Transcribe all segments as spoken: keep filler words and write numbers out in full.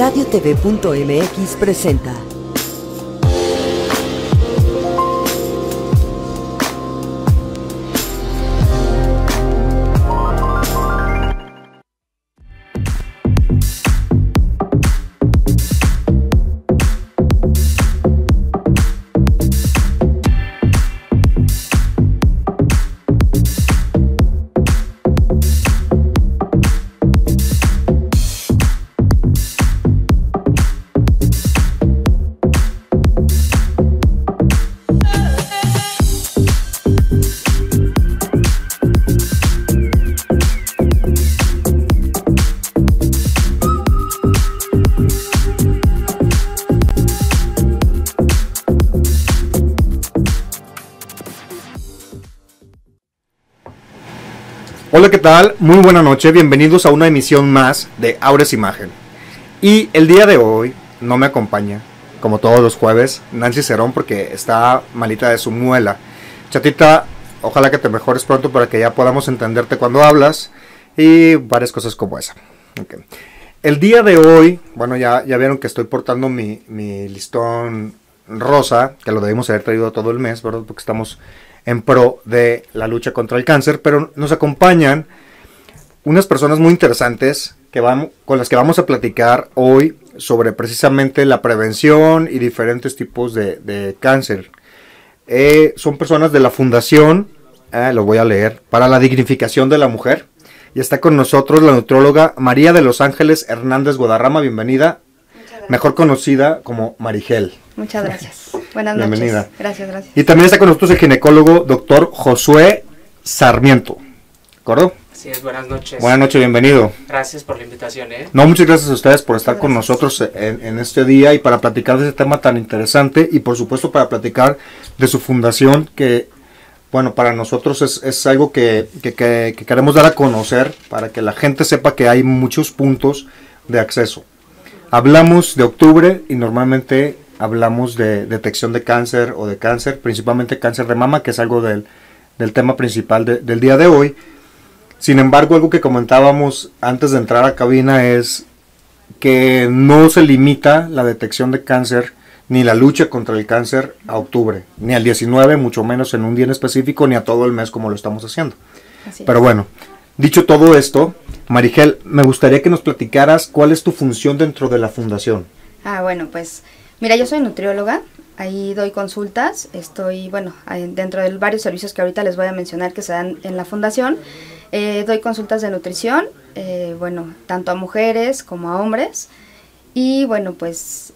Radio T V punto M X presenta. Hola, ¿qué tal? Muy buena noche, bienvenidos a una emisión más de Aures Imagen. Y el día de hoy no me acompaña, como todos los jueves, Nancy Cerón, porque está malita de su muela. Chatita, ojalá que te mejores pronto para que ya podamos entenderte cuando hablas y varias cosas como esa. Okay. El día de hoy, bueno, ya, ya vieron que estoy portando mi, mi listón rosa, que lo debimos haber traído todo el mes, ¿verdad? Porque estamos en pro de la lucha contra el cáncer, pero nos acompañan unas personas muy interesantes que vamos, con las que vamos a platicar hoy sobre precisamente la prevención y diferentes tipos de, de cáncer. Eh, son personas de la Fundación, eh, lo voy a leer, para la Dignificación de la Mujer, y está con nosotros la nutrióloga María de los Ángeles Hernández Guadarrama, bienvenida, mejor conocida como Marigel. Muchas gracias. Buenas Bienvenida. noches. Gracias, gracias. Y también está con nosotros el ginecólogo doctor Josué Sarmiento. ¿De acuerdo? Así es, buenas noches. Buenas noches, bienvenido. Gracias por la invitación, ¿eh? No, muchas gracias a ustedes por estar Gracias. con nosotros en, en este día y para platicar de este tema tan interesante y por supuesto para platicar de su fundación que, bueno, para nosotros es, es algo que, que, que, que queremos dar a conocer para que la gente sepa que hay muchos puntos de acceso. Hablamos de octubre y normalmente hablamos de detección de cáncer o de cáncer, principalmente cáncer de mama, que es algo del, del tema principal de, del día de hoy. Sin embargo, algo que comentábamos antes de entrar a cabina es que no se limita la detección de cáncer ni la lucha contra el cáncer a octubre, ni al diecinueve, mucho menos en un día en específico, ni a todo el mes como lo estamos haciendo. Así Pero es. bueno, dicho todo esto, Marigel, me gustaría que nos platicaras cuál es tu función dentro de la fundación. Ah, bueno, pues mira, yo soy nutrióloga, ahí doy consultas, estoy, bueno, ahí dentro de varios servicios que ahorita les voy a mencionar que se dan en la fundación, eh, doy consultas de nutrición, eh, bueno, tanto a mujeres como a hombres, y bueno, pues,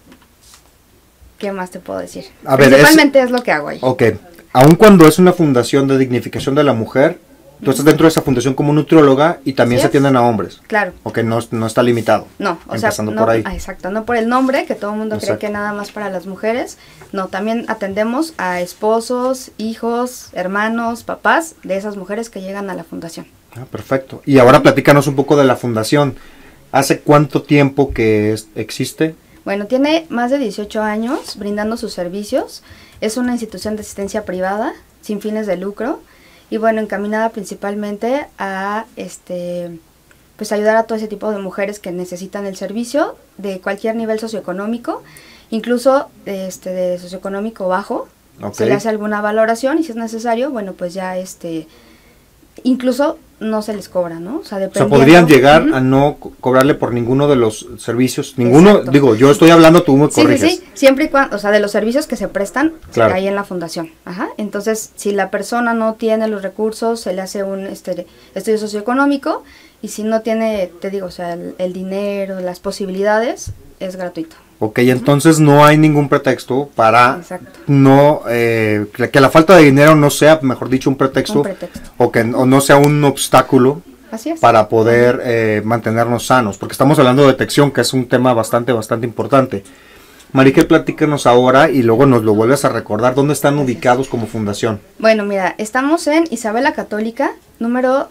¿qué más te puedo decir? A ver, Principalmente es, es lo que hago ahí. Ok, aun cuando es una fundación de dignificación de la mujer, tú estás dentro de esa fundación como nutrióloga y también Así se es. atienden a hombres. Claro. Ok, no, no está limitado. No, o sea, Empezando no, por ahí. ah, exacto, no por el nombre, que todo el mundo Exacto. cree que nada más para las mujeres, no, también atendemos a esposos, hijos, hermanos, papás de esas mujeres que llegan a la fundación. Ah, perfecto. Y ahora platícanos un poco de la fundación. ¿Hace cuánto tiempo que es- existe? Bueno, tiene más de dieciocho años brindando sus servicios, es una institución de asistencia privada, sin fines de lucro, y bueno, encaminada principalmente a este pues ayudar a todo ese tipo de mujeres que necesitan el servicio de cualquier nivel socioeconómico, incluso este de socioeconómico bajo. Ok. Se le hace alguna valoración y si es necesario, bueno, pues ya este incluso no se les cobra, ¿no? O sea, O sea, dependiendo. podrían llegar Ujú. a no co- cobrarle por ninguno de los servicios. Ninguno, Exacto. digo, yo estoy hablando, tú me Sí, sí, corriges. sí, siempre y cuando, o sea, de los servicios que se prestan Claro. ahí en la fundación. Ajá. Entonces, si la persona no tiene los recursos, se le hace un este, estudio socioeconómico y si no tiene, te digo, o sea, el, el dinero, las posibilidades, es gratuito. Ok, entonces no hay ningún pretexto para Exacto. no, eh, que que la falta de dinero no sea, mejor dicho, un pretexto, Un pretexto. o que o no sea un obstáculo Así es. para poder eh, mantenernos sanos, porque estamos hablando de detección, que es un tema bastante, bastante importante. Marigel, platícanos ahora y luego nos lo vuelves a recordar, ¿dónde están Gracias. ubicados como fundación? Bueno, mira, estamos en Isabela Católica, número...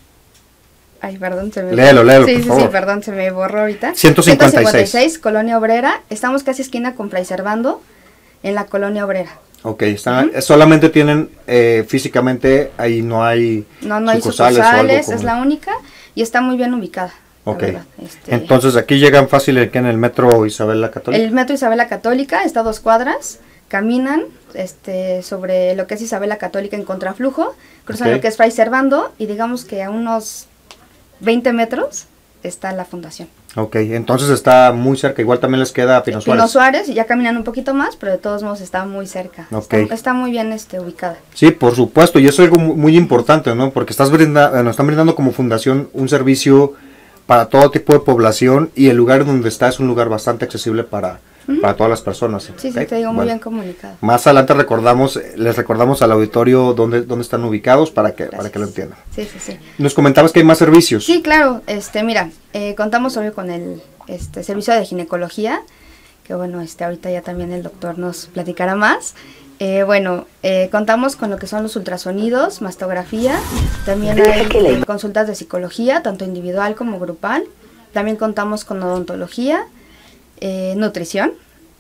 Ay, perdón, se me... Léelo, léelo, Sí, por sí, favor. sí, perdón, se me borró ahorita. ciento cincuenta y seis. Colonia Obrera. Estamos casi esquina con Fray Servando, en la Colonia Obrera. Ok, están, solamente tienen eh, físicamente, ahí no hay No, no hay sucursales o algo sucursales, como- es la única y está muy bien ubicada. Ok, Ok. verdad. Este, Entonces aquí llegan fácil aquí en el metro Isabel la Católica. el metro Isabel la Católica está a dos cuadras, caminan este, sobre lo que es Isabel la Católica en contraflujo, cruzan Ok. lo que es Fray Servando y digamos que a unos veinte metros está la fundación. Ok, entonces está muy cerca, igual también les queda Pino Suárez. Pino Suárez, y ya caminan un poquito más, pero de todos modos está muy cerca. Ok. Está, está muy bien este, ubicada. Sí, por supuesto, y eso es algo mu- muy importante, ¿no? Porque estás brinda, eh, nos están brindando como fundación un servicio para todo tipo de población y el lugar donde está es un lugar bastante accesible para, Ujú. para todas las personas. Sí, sí, ¿ok? te digo, muy Bueno, bien comunicado. más adelante recordamos, eh, les recordamos al auditorio dónde, dónde están ubicados para que, para que lo entiendan. Sí, sí, sí. Nos comentabas que hay más servicios. Sí, claro, este, mira, eh, contamos obvio con el este, servicio de ginecología, que bueno, este, ahorita ya también el doctor nos platicará más. Eh, bueno, eh, contamos con lo que son los ultrasonidos, mastografía, también hay eh, consultas de psicología, tanto individual como grupal. También contamos con odontología, eh, nutrición.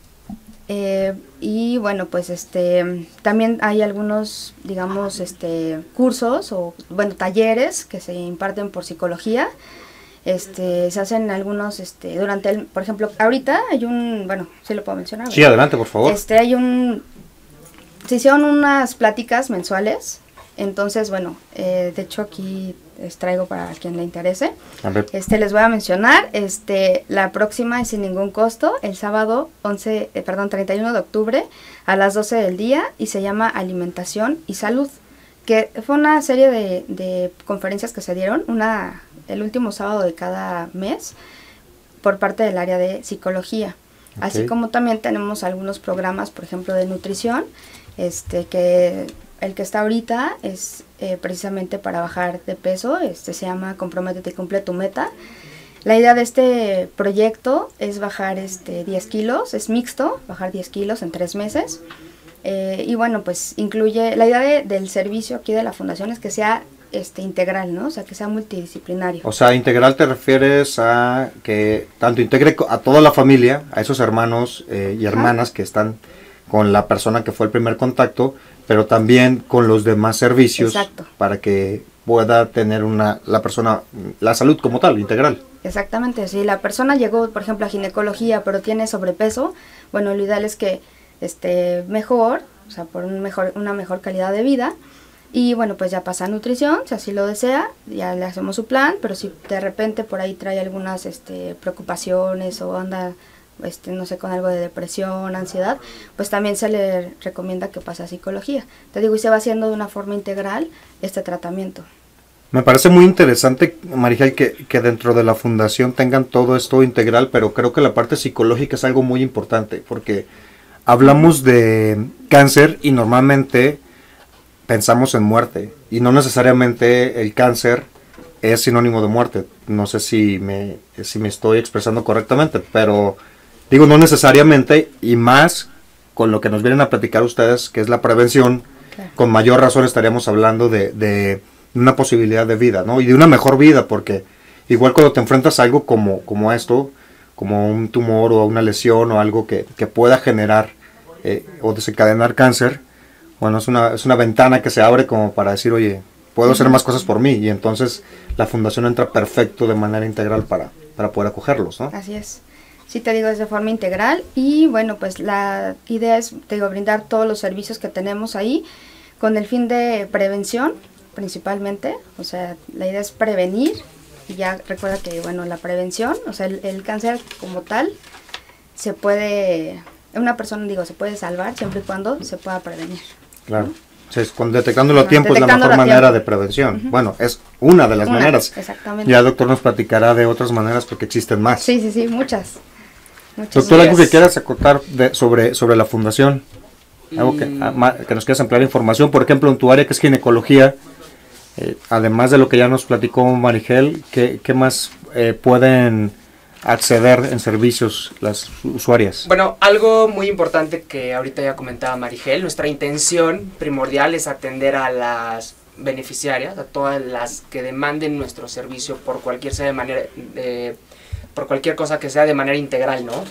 Eh, y bueno, pues este también hay algunos, digamos, este cursos o bueno, talleres que se imparten por psicología. Este, se hacen algunos este durante el, por ejemplo, ahorita hay un, bueno, sí lo puedo mencionar. Sí, ¿verdad? adelante, por favor. Este, hay un se hicieron unas pláticas mensuales. Entonces, bueno, eh, de hecho aquí les traigo para quien le interese. A ver, Este, les voy a mencionar, este, la próxima es sin ningún costo, el sábado once, eh, perdón, treinta y uno de octubre a las doce del día y se llama Alimentación y Salud, que fue una serie de, de conferencias que se dieron, una el último sábado de cada mes por parte del área de psicología. Ok. Así como también tenemos algunos programas, por ejemplo, de nutrición, este, que el que está ahorita es eh, precisamente para bajar de peso, este se llama Comprométete y cumple tu meta. La idea de este proyecto es bajar este diez kilos, es mixto, bajar diez kilos en tres meses. Eh, y bueno, pues incluye, la idea de- del servicio aquí de la fundación es que sea este integral, ¿no? O sea, que sea multidisciplinario. o sea, integral te refieres a que tanto integre co- a toda la familia, a esos hermanos eh, y hermanas que están con la persona que fue el primer contacto, pero también con los demás servicios. Exacto. Para que pueda tener una la persona la salud como tal, integral. Exactamente, si la persona llegó, por ejemplo, a ginecología, pero tiene sobrepeso, bueno, lo ideal es que esté mejor, o sea, por un mejor, una mejor calidad de vida. Y bueno, pues ya pasa a nutrición, si así lo desea, ya le hacemos su plan, pero si de repente por ahí trae algunas este, preocupaciones o anda, este, no sé, con algo de depresión, ansiedad, pues también se le recomienda que pase a psicología. Te digo, y se va haciendo de una forma integral este tratamiento. Me parece muy interesante, Marijel, que, que dentro de la fundación tengan todo esto integral, pero creo que la parte psicológica es algo muy importante, porque hablamos de cáncer y normalmente pensamos en muerte, y no necesariamente el cáncer es sinónimo de muerte. No sé si me, si me estoy expresando correctamente, pero digo no necesariamente, y más con lo que nos vienen a platicar ustedes, que es la prevención, Claro. con mayor razón estaríamos hablando de, de una posibilidad de vida, ¿no? Y de una mejor vida, porque igual cuando te enfrentas a algo como, como esto, como un tumor o una lesión o algo que, que pueda generar eh, o desencadenar cáncer, bueno, es una, es una ventana que se abre como para decir, oye, puedo hacer más cosas por mí, y entonces la fundación entra perfecto de manera integral para, para poder acogerlos, ¿no? Así es. Sí, te digo, es de forma integral y bueno, pues la idea es, te digo, brindar todos los servicios que tenemos ahí con el fin de prevención principalmente, o sea, la idea es prevenir y ya recuerda que, bueno, la prevención, o sea, el, el cáncer como tal se puede, una persona, digo, se puede salvar siempre y cuando se pueda prevenir. Claro. Sí, es con detectándolo a Ajá, tiempo es la detectándolo mejor a manera tiempo. de prevención. Ujú. Bueno, es una de las Una, maneras. exactamente. Ya el doctor nos platicará de otras maneras porque existen más. Sí, sí, sí, muchas. muchas Doctor, ¿algo que gracias. quieras acotar de- sobre, sobre la fundación? Algo que, Mm. ah, ma- que nos quieras ampliar información, por ejemplo, en tu área que es ginecología, eh, además de lo que ya nos platicó Marijel, ¿qué, qué más eh, pueden acceder en servicios las usuarias? Bueno, algo muy importante que ahorita ya comentaba Marijel, nuestra intención primordial es atender a las beneficiarias, a todas las que demanden nuestro servicio por cualquier sea de manera, de, por cualquier cosa que sea de manera integral, ¿no?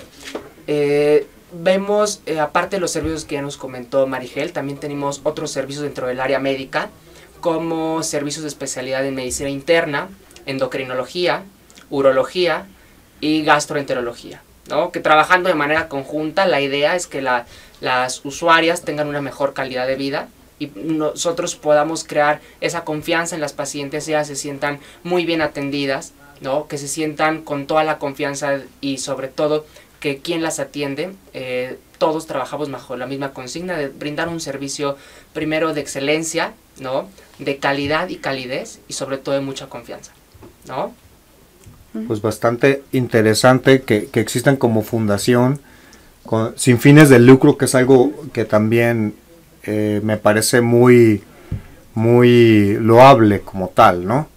Eh, vemos, eh, aparte de los servicios que ya nos comentó Marijel, también tenemos otros servicios dentro del área médica, como servicios de especialidad en medicina interna, endocrinología, urología y gastroenterología, ¿no? Que trabajando de manera conjunta, la idea es que la, las usuarias tengan una mejor calidad de vida y nosotros podamos crear esa confianza en las pacientes, ellas se sientan muy bien atendidas, ¿no? Que se sientan con toda la confianza y sobre todo que quien las atiende, eh, todos trabajamos bajo la misma consigna de brindar un servicio primero de excelencia, ¿no? De calidad y calidez y sobre todo de mucha confianza, ¿no? Pues bastante interesante que, que existan como fundación con, sin fines de lucro, que es algo que también eh, me parece muy, muy loable como tal, ¿no?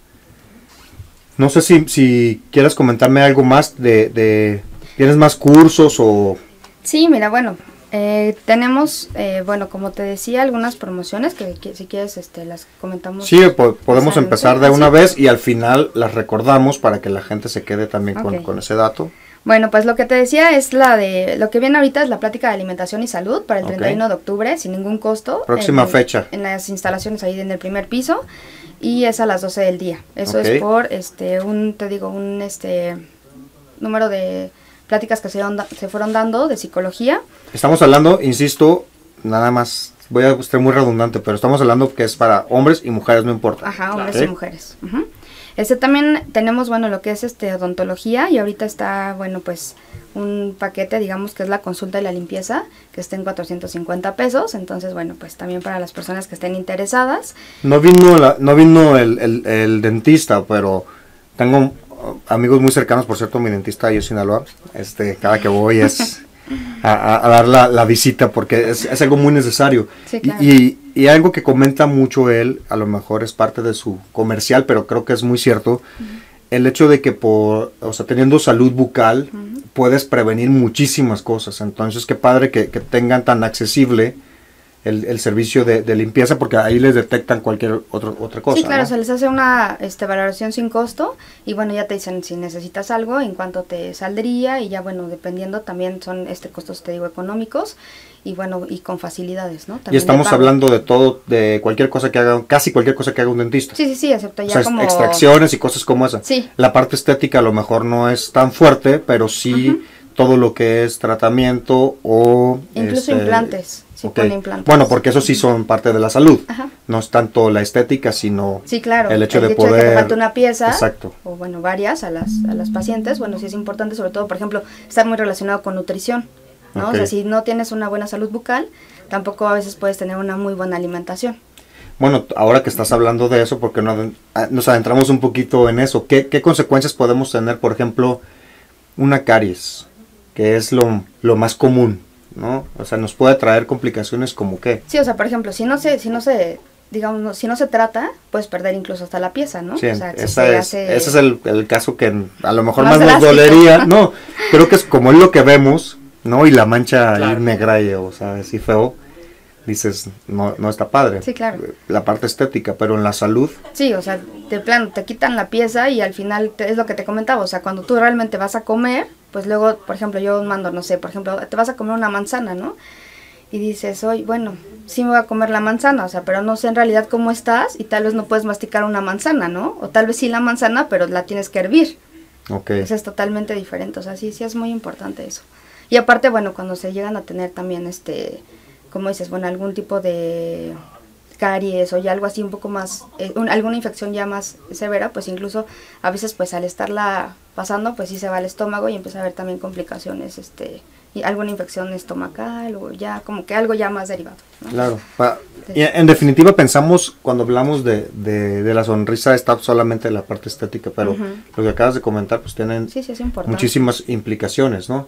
No sé si, si quieres comentarme algo más de, de... ¿Tienes más cursos o...? Sí, mira, bueno, eh, tenemos, eh, bueno, como te decía, algunas promociones que, que si quieres este, las comentamos. Sí, po podemos empezar de una ¿sí? vez y al final las recordamos para que la gente se quede también Okay. con, con ese dato. Bueno, pues lo que te decía es la de, lo que viene ahorita es la plática de alimentación y salud para el Okay. treinta y uno de octubre, sin ningún costo. Próxima en, fecha. En las instalaciones ahí en el primer piso y es a las doce del día. Eso Okay. es por, este, un, te digo, un, este, número de pláticas que se, onda, se fueron dando de psicología. Estamos hablando, insisto, nada más, voy a ser muy redundante, pero estamos hablando que es para hombres y mujeres, no importa. Ajá, hombres ¿Sí? y mujeres. Uh-huh. Este también tenemos, bueno, lo que es este odontología y ahorita está, bueno, pues un paquete, digamos, que es la consulta y la limpieza, que está en cuatrocientos cincuenta pesos, entonces, bueno, pues también para las personas que estén interesadas. No vino, la, no vino el, el, el dentista, pero tengo amigos muy cercanos, por cierto, mi dentista ahí en Sinaloa, este, cada que voy es a, a, a dar la, la visita porque es, es algo muy necesario. Sí, claro. y, y, y algo que comenta mucho él, a lo mejor es parte de su comercial, pero creo que es muy cierto, uh-huh. el hecho de que por, o sea, teniendo salud bucal, uh-huh. puedes prevenir muchísimas cosas, entonces qué padre que, que tengan tan accesible El, el servicio de, de limpieza, porque ahí les detectan cualquier otro, otra cosa. Sí, claro, ¿no? se les hace una este, valoración sin costo y bueno, ya te dicen si necesitas algo, en cuánto te saldría y ya bueno, dependiendo también son este costos, te digo, económicos y bueno, y con facilidades, ¿no? También y estamos hablando de todo, de cualquier cosa que haga, casi cualquier cosa que haga un dentista. Sí, sí, sí, excepto ya o sea, como... extracciones y cosas como esa. Sí. La parte estética a lo mejor no es tan fuerte, pero sí uh-huh. todo lo que es tratamiento o... Incluso este, implantes. Sí, okay. pone implantes. Bueno, porque eso sí son parte de la salud. Ajá. No es tanto la estética, sino sí, claro. el hecho el de hecho poder... de que te falte una pieza, exacto. o bueno, varias a las, a las pacientes, bueno, sí es importante, sobre todo, por ejemplo, está muy relacionado con nutrición, ¿no? Okay. O sea, si no tienes una buena salud bucal, tampoco a veces puedes tener una muy buena alimentación. Bueno, ahora que estás hablando de eso, porque no, nos adentramos un poquito en eso, ¿qué, qué consecuencias podemos tener, por ejemplo, una caries, que es lo, lo más común, ¿no? O sea, nos puede traer complicaciones como qué. Sí, o sea, por ejemplo, si no se, si no se, digamos, si no se trata, puedes perder incluso hasta la pieza, ¿no? Sí, o sea, esa si es, hace... ese es el, el caso que a lo mejor más, más nos dolería. No, creo que es como es lo que vemos, ¿no? Y la mancha claro. ahí negra y, o sea, así feo, dices, no, no está padre. Sí, claro. La parte estética, pero en la salud. Sí, o sea, de plano, te quitan la pieza y al final te, es lo que te comentaba, o sea, cuando tú realmente vas a comer, pues luego, por ejemplo, yo mando, no sé, por ejemplo, te vas a comer una manzana, ¿no? Y dices, oye, bueno, sí me voy a comer la manzana, o sea, pero no sé en realidad cómo estás y tal vez no puedes masticar una manzana, ¿no? O tal vez sí la manzana, pero la tienes que hervir. Ok. Eso es totalmente diferente, o sea, sí, sí es muy importante eso. Y aparte, bueno, cuando se llegan a tener también, este, como dices, bueno, algún tipo de caries o ya algo así un poco más, eh, un, alguna infección ya más severa, pues incluso a veces pues al estarla pasando, pues sí se va al estómago y empieza a haber también complicaciones, este, y alguna infección estomacal o ya como que algo ya más derivado, ¿no? Claro. Pa, y en definitiva pensamos, cuando hablamos de, de, de la sonrisa, está solamente la parte estética, pero uh-huh. lo que acabas de comentar, pues tienen sí, sí, muchísimas implicaciones, ¿no?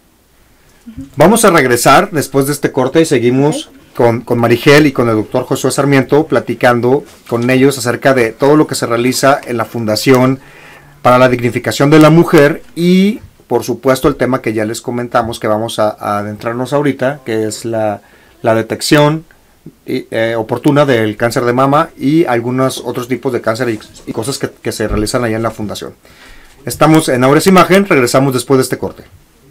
Uh-huh. Vamos a regresar después de este corte y seguimos okay. con, con Marigel y con el doctor Josué Sarmiento platicando con ellos acerca de todo lo que se realiza en la Fundación para la Dignificación de la Mujer y por supuesto el tema que ya les comentamos que vamos a, a adentrarnos ahorita, que es la, la detección y, eh, oportuna del cáncer de mama y algunos otros tipos de cáncer y, y cosas que, que se realizan allá en la Fundación. Estamos en Ahora es Imagen, regresamos después de este corte.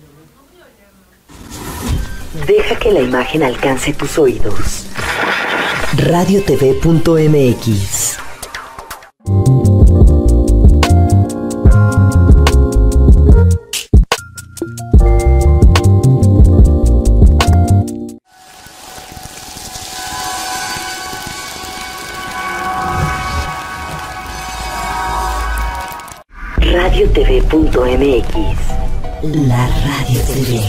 Deja que la imagen alcance tus oídos. radio t v punto m x radio t v punto m x. La Radio T V.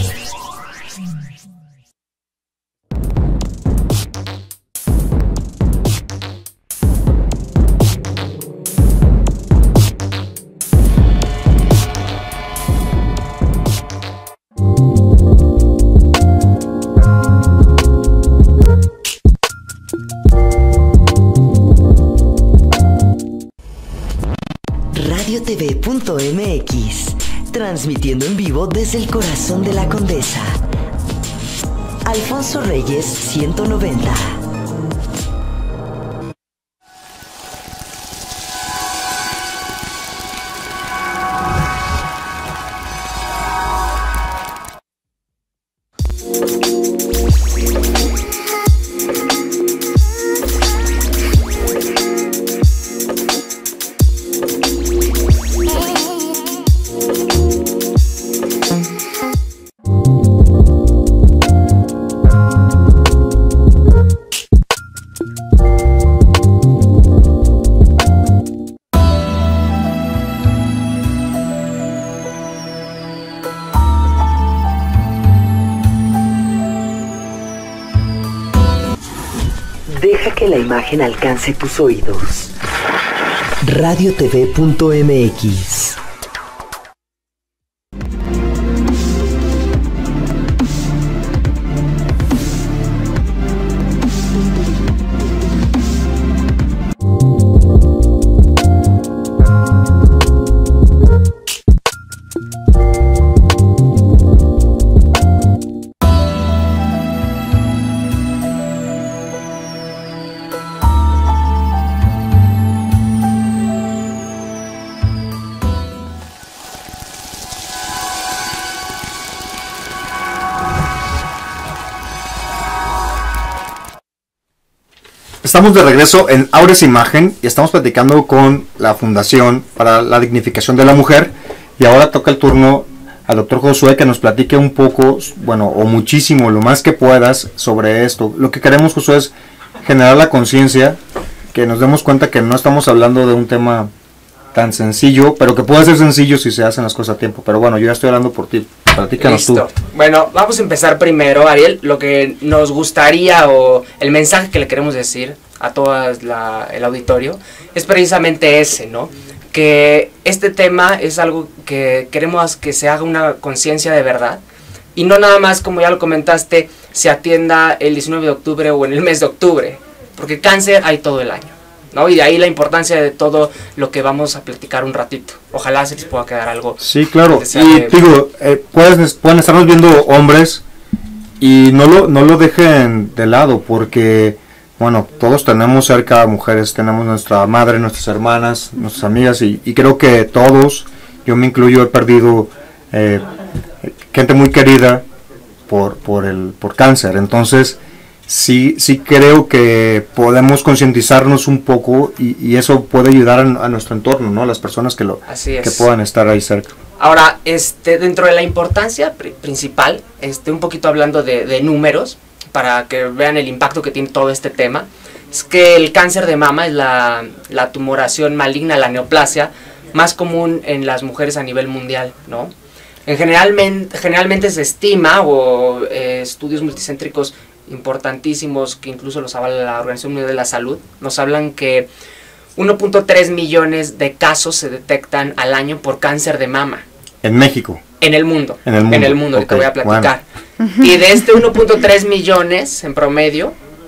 radio t v punto m x, transmitiendo en vivo desde el corazón de la Condesa. Alfonso Reyes ciento noventa. Deja que la imagen alcance tus oídos. radio t v punto m x. Estamos de regreso en Aures Imagen y estamos platicando con la Fundación para la Dignificación de la Mujer, y ahora toca el turno al doctor Josué que nos platique un poco, bueno, o muchísimo, lo más que puedas sobre esto. Lo que queremos, Josué, es generar la conciencia, que nos demos cuenta que no estamos hablando de un tema tan sencillo, pero que puede ser sencillo si se hacen las cosas a tiempo. Pero bueno, yo ya estoy hablando por ti. Platícanos tú. Bueno, vamos a empezar primero, Ariel. Lo que nos gustaría, o el mensaje que le queremos decir a todo el auditorio, es precisamente ese, ¿no? Que este tema es algo que queremos que se haga una conciencia de verdad, y no nada más, como ya lo comentaste, se atienda el diecinueve de octubre o en el mes de octubre, porque cáncer hay todo el año, ¿no? Y de ahí la importancia de todo lo que vamos a platicar un ratito. Ojalá se les pueda quedar algo. Sí, claro. Y digo, eh, pueden, pueden estarnos viendo hombres y no lo, no lo dejen de lado, porque, bueno, todos tenemos cerca mujeres, tenemos nuestra madre, nuestras hermanas, nuestras amigas, y, y creo que todos, yo me incluyo, he perdido eh, gente muy querida por, por, el, por cáncer. Entonces, sí, sí creo que podemos concientizarnos un poco, y, y eso puede ayudar a, a nuestro entorno, ¿no? Las personas que lo que puedan estar ahí cerca. Ahora, este, dentro de la importancia pr principal, este, un poquito hablando de, de números, para que vean el impacto que tiene todo este tema, es que el cáncer de mama es la, la tumoración maligna, la neoplasia, más común en las mujeres a nivel mundial, ¿no? En generalmente, generalmente se estima, o eh, estudios multicéntricos importantísimos que incluso los avala la Organización Mundial de la Salud, nos hablan que uno punto tres millones de casos se detectan al año por cáncer de mama. ¿En México? En el mundo. En el mundo, en el mundo, okay, te voy a platicar. Bueno. Y de este uno punto tres millones en promedio,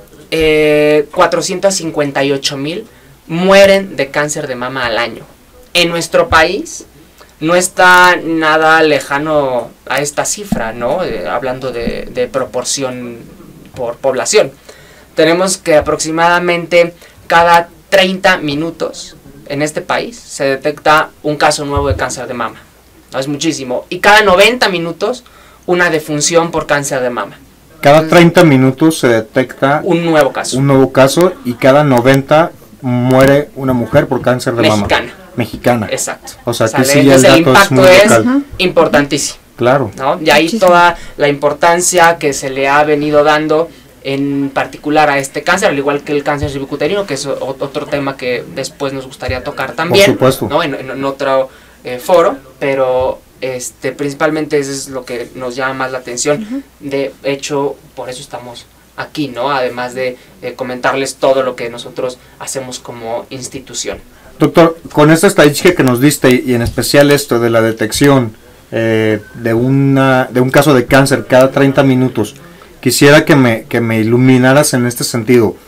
eh, cuatrocientos cincuenta y ocho mil mueren de cáncer de mama al año. En nuestro país no está nada lejano a esta cifra, ¿no? Eh, hablando de, de proporción por población. Tenemos que aproximadamente cada treinta minutos en este país se detecta un caso nuevo de cáncer de mama. ¿No? Es muchísimo. Y cada noventa minutos una defunción por cáncer de mama. Cada treinta minutos se detecta un nuevo caso. Un nuevo caso, y cada noventa muere una mujer por cáncer de mama. Mexicana. Mexicana. Exacto. O sea, que ¿Sale? sí, el, el dato impacto es, es es importantísimo. Claro. ¿No? Y ahí Muchísimo. Toda la importancia que se le ha venido dando en particular a este cáncer, al igual que el cáncer cervicuterino, que es otro tema que después nos gustaría tocar también. Por supuesto. ¿No? En, en, en otro eh, foro, pero este principalmente eso es lo que nos llama más la atención. Uh-huh. De hecho, por eso estamos aquí, ¿no? Además de eh, comentarles todo lo que nosotros hacemos como institución. Doctor, con esta estadística que nos diste y en especial esto de la detección eh, de, una, de un caso de cáncer cada treinta minutos, quisiera que me, que me iluminaras en este sentido.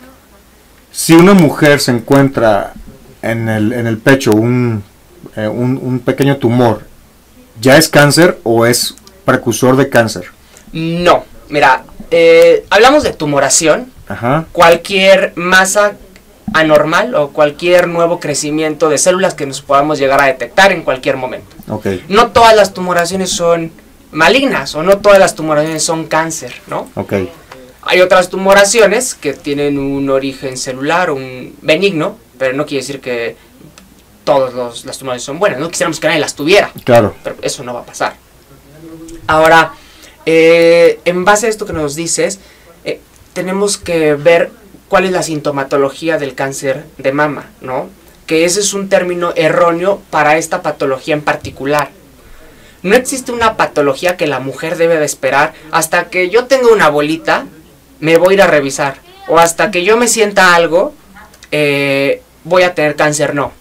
Si una mujer se encuentra en el, en el pecho un, eh, un, un pequeño tumor, ¿ya es cáncer o es precursor de cáncer? No, mira, eh, hablamos de tumoración. Ajá. Cualquier masa anormal o cualquier nuevo crecimiento de células que nos podamos llegar a detectar en cualquier momento. Okay. No todas las tumoraciones son malignas o no todas las tumoraciones son cáncer, ¿no? Okay. Hay otras tumoraciones que tienen un origen celular, un benigno, pero no quiere decir que todas los, las tumoraciones son buenas. No quisiéramos que nadie las tuviera. Claro. Pero eso no va a pasar. Ahora, eh, en base a esto que nos dices, eh, tenemos que ver cuál es la sintomatología del cáncer de mama, ¿no? Que ese es un término erróneo para esta patología en particular. No existe una patología que la mujer debe de esperar hasta que yo tenga una bolita, me voy a ir a revisar. O hasta que yo me sienta algo, eh, voy a tener cáncer, no.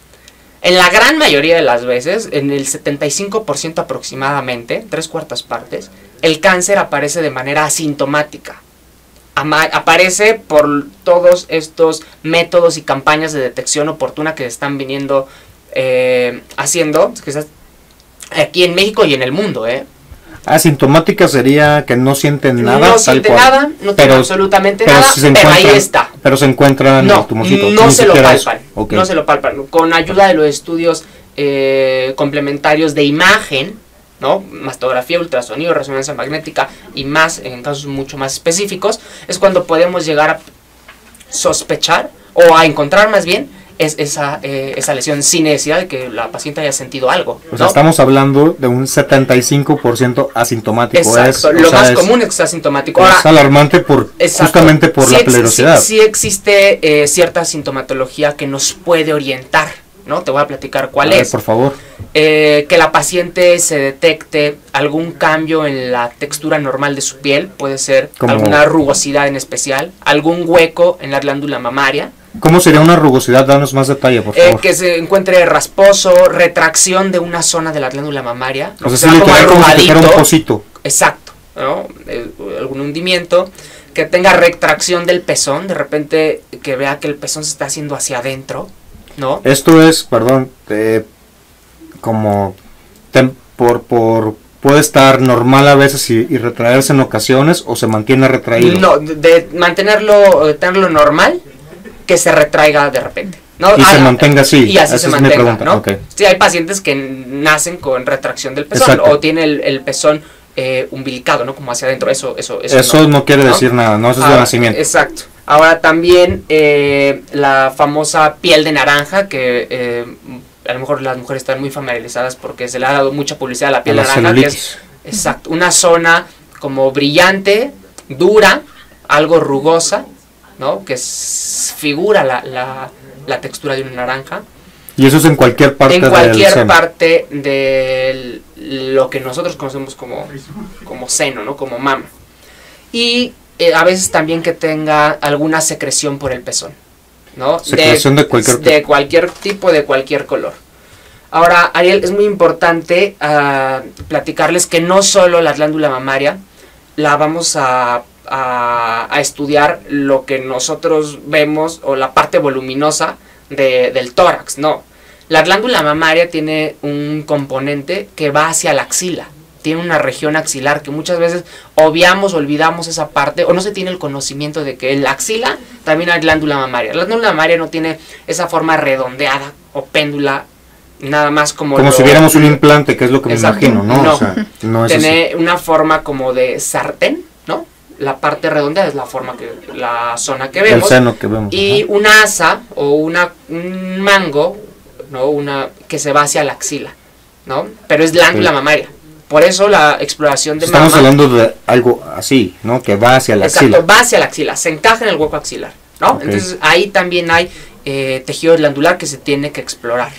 En la gran mayoría de las veces, en el setenta y cinco por ciento aproximadamente, tres cuartas partes, el cáncer aparece de manera asintomática. Ama- aparece por todos estos métodos y campañas de detección oportuna que se están viniendo eh, haciendo, quizás aquí en México y en el mundo, ¿eh? Asintomática sería que no sienten nada. No siente nada, no tiene absolutamente pero nada, si pero ahí está. Pero se encuentran no, el tumorcito. No se lo palpan, okay. no se lo palpan. Con ayuda de los estudios eh, complementarios de imagen, ¿no? Mastografía, ultrasonido, resonancia magnética y más, en casos mucho más específicos, es cuando podemos llegar a sospechar o a encontrar más bien es esa, eh, esa lesión sin necesidad de que la paciente haya sentido algo, ¿no? O sea, estamos hablando de un setenta y cinco por ciento asintomático. Exacto, es, lo sea, más es, común es que sea asintomático. Es Ahora, alarmante por, justamente por sí la ex, peligrosidad. Sí, sí existe eh, cierta sintomatología que nos puede orientar, ¿no? Te voy a platicar cuál a es. Ver, por favor. Eh, que la paciente se detecte algún cambio en la textura normal de su piel, puede ser ¿Cómo? Alguna rugosidad en especial, algún hueco en la glándula mamaria. ¿Cómo sería una rugosidad? Danos más detalle, por favor. Eh, que se encuentre rasposo, retracción de una zona de la glándula mamaria. O sea, sí, literal, como si fuera un pocito. Exacto, ¿no? Eh, algún hundimiento, que tenga retracción del pezón, de repente que vea que el pezón se está haciendo hacia adentro, ¿no? Esto es, perdón, eh, como tem, por, por puede estar normal a veces y, y retraerse en ocasiones, o se mantiene retraído. No, de, de mantenerlo, de tenerlo normal, que se retraiga de repente, ¿no? Y ah, se mantenga así. Y así Esa se es mantenga, mi pregunta. ¿no? Okay. Sí, hay pacientes que nacen con retracción del pezón. Exacto. O tiene el, el pezón eh, umbilicado, ¿no? Como hacia adentro. Eso, eso, eso, eso no, no quiere ¿no? decir nada, no, eso es Ahora, de nacimiento. Exacto. Ahora también eh, la famosa piel de naranja, que eh, a lo mejor las mujeres están muy familiarizadas porque se le ha dado mucha publicidad a la piel a de la naranja, celulitis. que es exacto, una zona como brillante, dura, algo rugosa, ¿no? Que es, figura la, la, la textura de una naranja. Y eso es en cualquier parte en cualquier del parte de lo que nosotros conocemos como, como seno, ¿no? Como mama. Y eh, a veces también que tenga alguna secreción por el pezón, ¿no? Secreción de, de cualquier de tipo. cualquier tipo, de cualquier color. Ahora, Ariel, es muy importante uh, platicarles que no solo la glándula mamaria la vamos a A, a estudiar lo que nosotros vemos o la parte voluminosa de, del tórax, no. La glándula mamaria tiene un componente que va hacia la axila, tiene una región axilar que muchas veces obviamos, olvidamos esa parte o no se tiene el conocimiento de que en la axila también hay glándula mamaria. La glándula mamaria no tiene esa forma redondeada o péndula, nada más como como lo, si viéramos un implante, que es lo que exacto, me imagino, ¿no? No, o sea, no es tiene así. una forma como de sartén, ¿no? La parte redonda es la forma que, la zona que vemos. El seno que vemos. Y ajá. una asa o una, un mango, ¿no? Una que se va hacia la axila, ¿no? Pero es glándula sí. mamaria. Por eso la exploración de Estamos mama. Estamos hablando de algo así, ¿no? Que va hacia la exacto, axila. va hacia la axila, se encaja en el hueco axilar, ¿no? Okay. Entonces ahí también hay eh, tejido glandular que se tiene que explorar,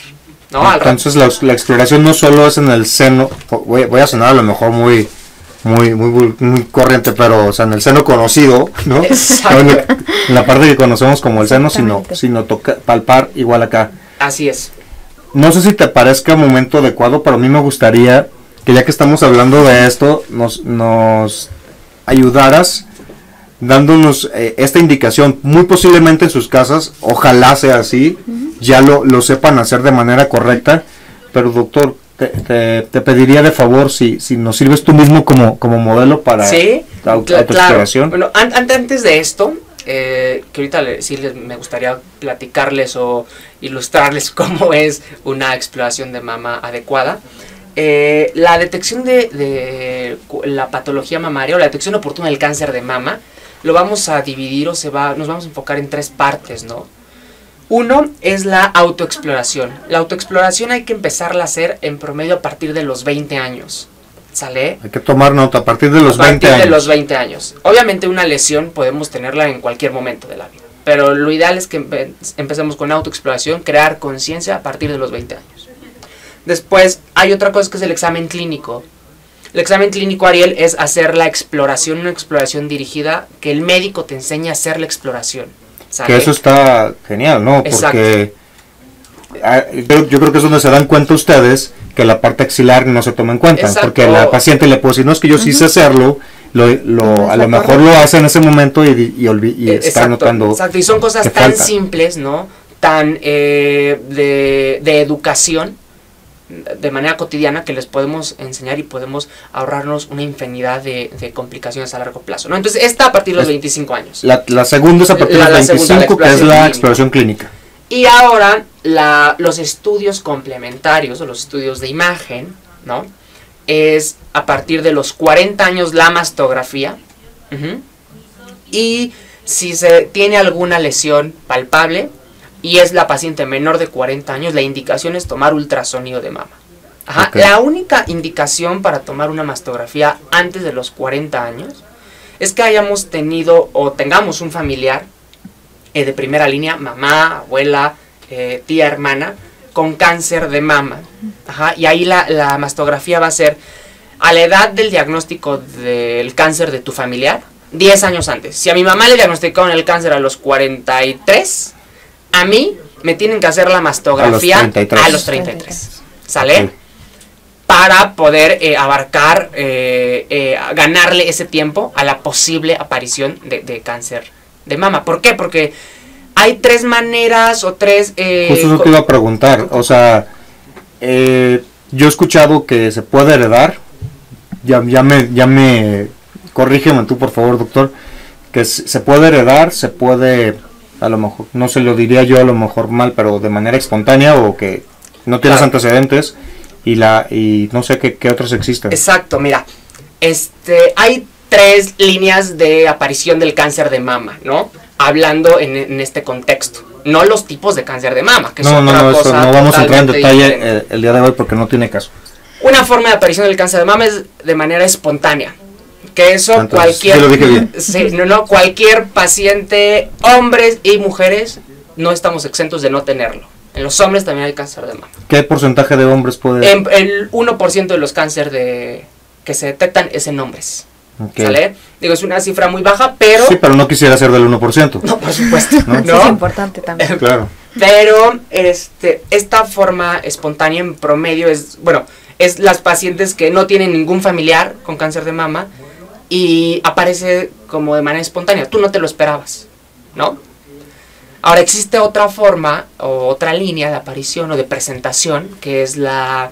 ¿no? Entonces la, la exploración no solo es en el seno, voy, voy a sonar a lo mejor muy muy muy muy corriente, pero o sea, en el seno conocido, ¿no? Exacto. En, la, en la parte que conocemos como el seno, sino, sino toca, palpar igual acá. Así es. No sé si te parezca momento adecuado, pero a mí me gustaría que ya que estamos hablando de esto, nos, nos ayudaras dándonos eh, esta indicación, muy posiblemente en sus casas, ojalá sea así, uh-huh. ya lo, lo sepan hacer de manera correcta, pero doctor, te, te, te pediría de favor si, si nos sirves tú mismo como, como modelo para sí, la autoexploración. Claro. Bueno, an- antes de esto, eh, que ahorita le, sí les, me gustaría platicarles o ilustrarles cómo es una exploración de mama adecuada. Eh, la detección de, de la patología mamaria o la detección oportuna del cáncer de mama lo vamos a dividir o se va, nos vamos a enfocar en tres partes, ¿no? Uno es la autoexploración. La autoexploración hay que empezarla a hacer en promedio a partir de los veinte años. ¿Sale? Hay que tomar nota a partir de los veinte años. A partir de los veinte años. Obviamente una lesión podemos tenerla en cualquier momento de la vida, pero lo ideal es que empe- empecemos con autoexploración, crear conciencia a partir de los veinte años. Después hay otra cosa que es el examen clínico. El examen clínico, Ariel, es hacer la exploración, una exploración dirigida, que el médico te enseñe a hacer la exploración. ¿Sale? Que eso está genial, ¿no? Porque yo, yo creo que es donde se dan cuenta ustedes que la parte axilar no se toma en cuenta. Exacto. Porque la paciente le puede decir, no, es que yo sí sé hacerlo, lo, lo, a lo mejor lo hace en ese momento y, y, y, y está exacto, notando. Exacto, y son cosas tan falta. simples, ¿no? Tan eh, de, de educación, de manera cotidiana, que les podemos enseñar y podemos ahorrarnos una infinidad de, de complicaciones a largo plazo, ¿no? Entonces, esta a partir de los veinticinco años. La, la segunda es a partir de los veinticinco, que es la exploración clínica. Y ahora, la, los estudios complementarios, o los estudios de imagen, ¿no? Es a partir de los cuarenta años la mastografía. Uh-huh, y si se tiene alguna lesión palpable, y es la paciente menor de cuarenta años, la indicación es tomar ultrasonido de mama. Ajá. Okay. La única indicación para tomar una mastografía antes de los cuarenta años es que hayamos tenido o tengamos un familiar eh, de primera línea, mamá, abuela, eh, tía, hermana, con cáncer de mama. Ajá. Y ahí la, la mastografía va a ser a la edad del diagnóstico del cáncer de tu familiar, diez años antes. Si a mi mamá le diagnosticaron el cáncer a los cuarenta y tres... A mí me tienen que hacer la mastografía a los treinta y tres. A los treinta y tres, ¿sale? Okay. Para poder eh, abarcar, eh, eh, ganarle ese tiempo a la posible aparición de, de cáncer de mama. ¿Por qué? Porque hay tres maneras o tres... Eh, Justo eso te iba a preguntar. O sea, eh, yo he escuchado que se puede heredar. Ya, ya, me, ya me... Corrígeme tú, por favor, doctor. Que se puede heredar, se puede... A lo mejor, no se lo diría yo a lo mejor mal, pero de manera espontánea o que no tienes claro. antecedentes y la y no sé qué, qué otros existen. Exacto, mira, este hay tres líneas de aparición del cáncer de mama, ¿no? Hablando en, en este contexto, no los tipos de cáncer de mama, que no, es no, otra no, cosa eso no vamos a entrar en detalle diferente. el, el día de hoy porque no tiene caso. Una forma de aparición del cáncer de mama es de manera espontánea. Que eso Entonces, cualquier, sí lo dije bien. Sí, no, no, cualquier paciente, hombres y mujeres, no estamos exentos de no tenerlo. En los hombres también hay cáncer de mama. ¿Qué porcentaje de hombres puede...? En, el uno por ciento de los cánceres de, que se detectan es en hombres. Okay. ¿Sale? Digo, es una cifra muy baja, pero... Sí, pero no quisiera ser del uno por ciento. No, por supuesto. ¿No? ¿No? Es importante también. Claro. Pero este, esta forma espontánea en promedio es, bueno, es las pacientes que no tienen ningún familiar con cáncer de mama y aparece como de manera espontánea. Tú no te lo esperabas, ¿no? Ahora existe otra forma o otra línea de aparición o de presentación que es la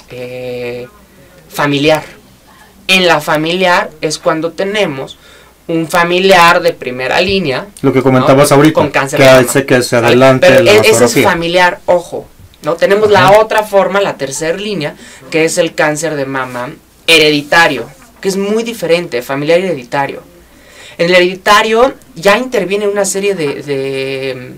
eh, familiar. En la familiar es cuando tenemos un familiar de primera línea. Lo que comentabas, ¿no?, ahorita. Con cáncer que de mama. hace que se adelante Pero la ese mastografía. es familiar, ojo, ¿no? Tenemos Ajá. la otra forma, la tercera línea, que es el cáncer de mama hereditario, que es muy diferente, familiar y hereditario. En el hereditario ya interviene una serie de, de,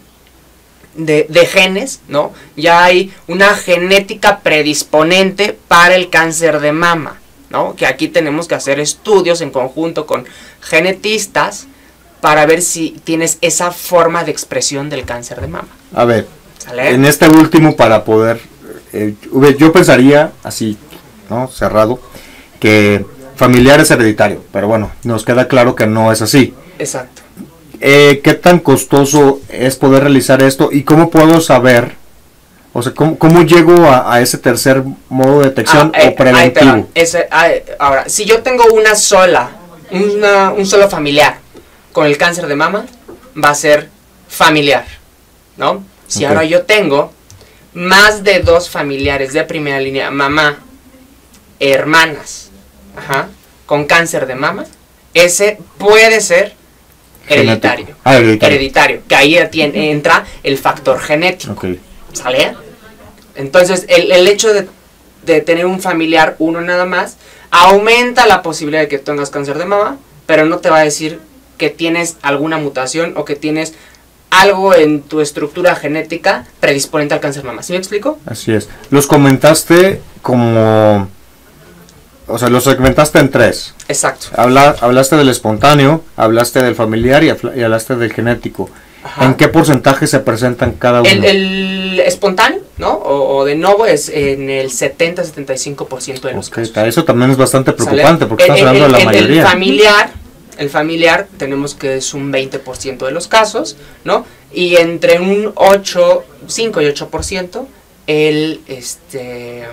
de, de genes, ¿no? Ya hay una genética predisponente para el cáncer de mama, ¿no? Que aquí tenemos que hacer estudios en conjunto con genetistas para ver si tienes esa forma de expresión del cáncer de mama. A ver, ¿Sale? En este último, para poder eh, yo pensaría, así, ¿no? Cerrado, que familiar es hereditario, pero bueno, nos queda claro que no es así. Exacto. Eh, ¿Qué tan costoso es poder realizar esto y cómo puedo saber, o sea, cómo, cómo llego a, a ese tercer modo de detección ah, eh, o preventivo? Ese, ah, ahora, si yo tengo una sola, una, un solo familiar con el cáncer de mama, va a ser familiar, ¿no? Si okay. ahora yo tengo más de dos familiares de primera línea, mamá, hermanas, ajá, con cáncer de mama, ese puede ser hereditario. Ah, hereditario. Hereditario, que ahí tiene, entra el factor genético. Okay. ¿Sale? Entonces, el, el hecho de, de tener un familiar, uno nada más, aumenta la posibilidad de que tengas cáncer de mama, pero no te va a decir que tienes alguna mutación o que tienes algo en tu estructura genética predisponente al cáncer de mama. ¿Sí me explico? Así es. Los comentaste como... O sea, los segmentaste en tres. Exacto. Habla, hablaste del espontáneo, hablaste del familiar y, y hablaste del genético. Ajá. ¿En qué porcentaje se presentan cada uno? El, el espontáneo, ¿no? O, o de novo es en el setenta a setenta y cinco por ciento de los okay, casos. Eso también es bastante preocupante. ¿Sale? Porque el, estás el, hablando el, de la el, mayoría. El familiar, el familiar tenemos que es un veinte por ciento de los casos, ¿no? Y entre un ocho, cinco y ocho por ciento el este...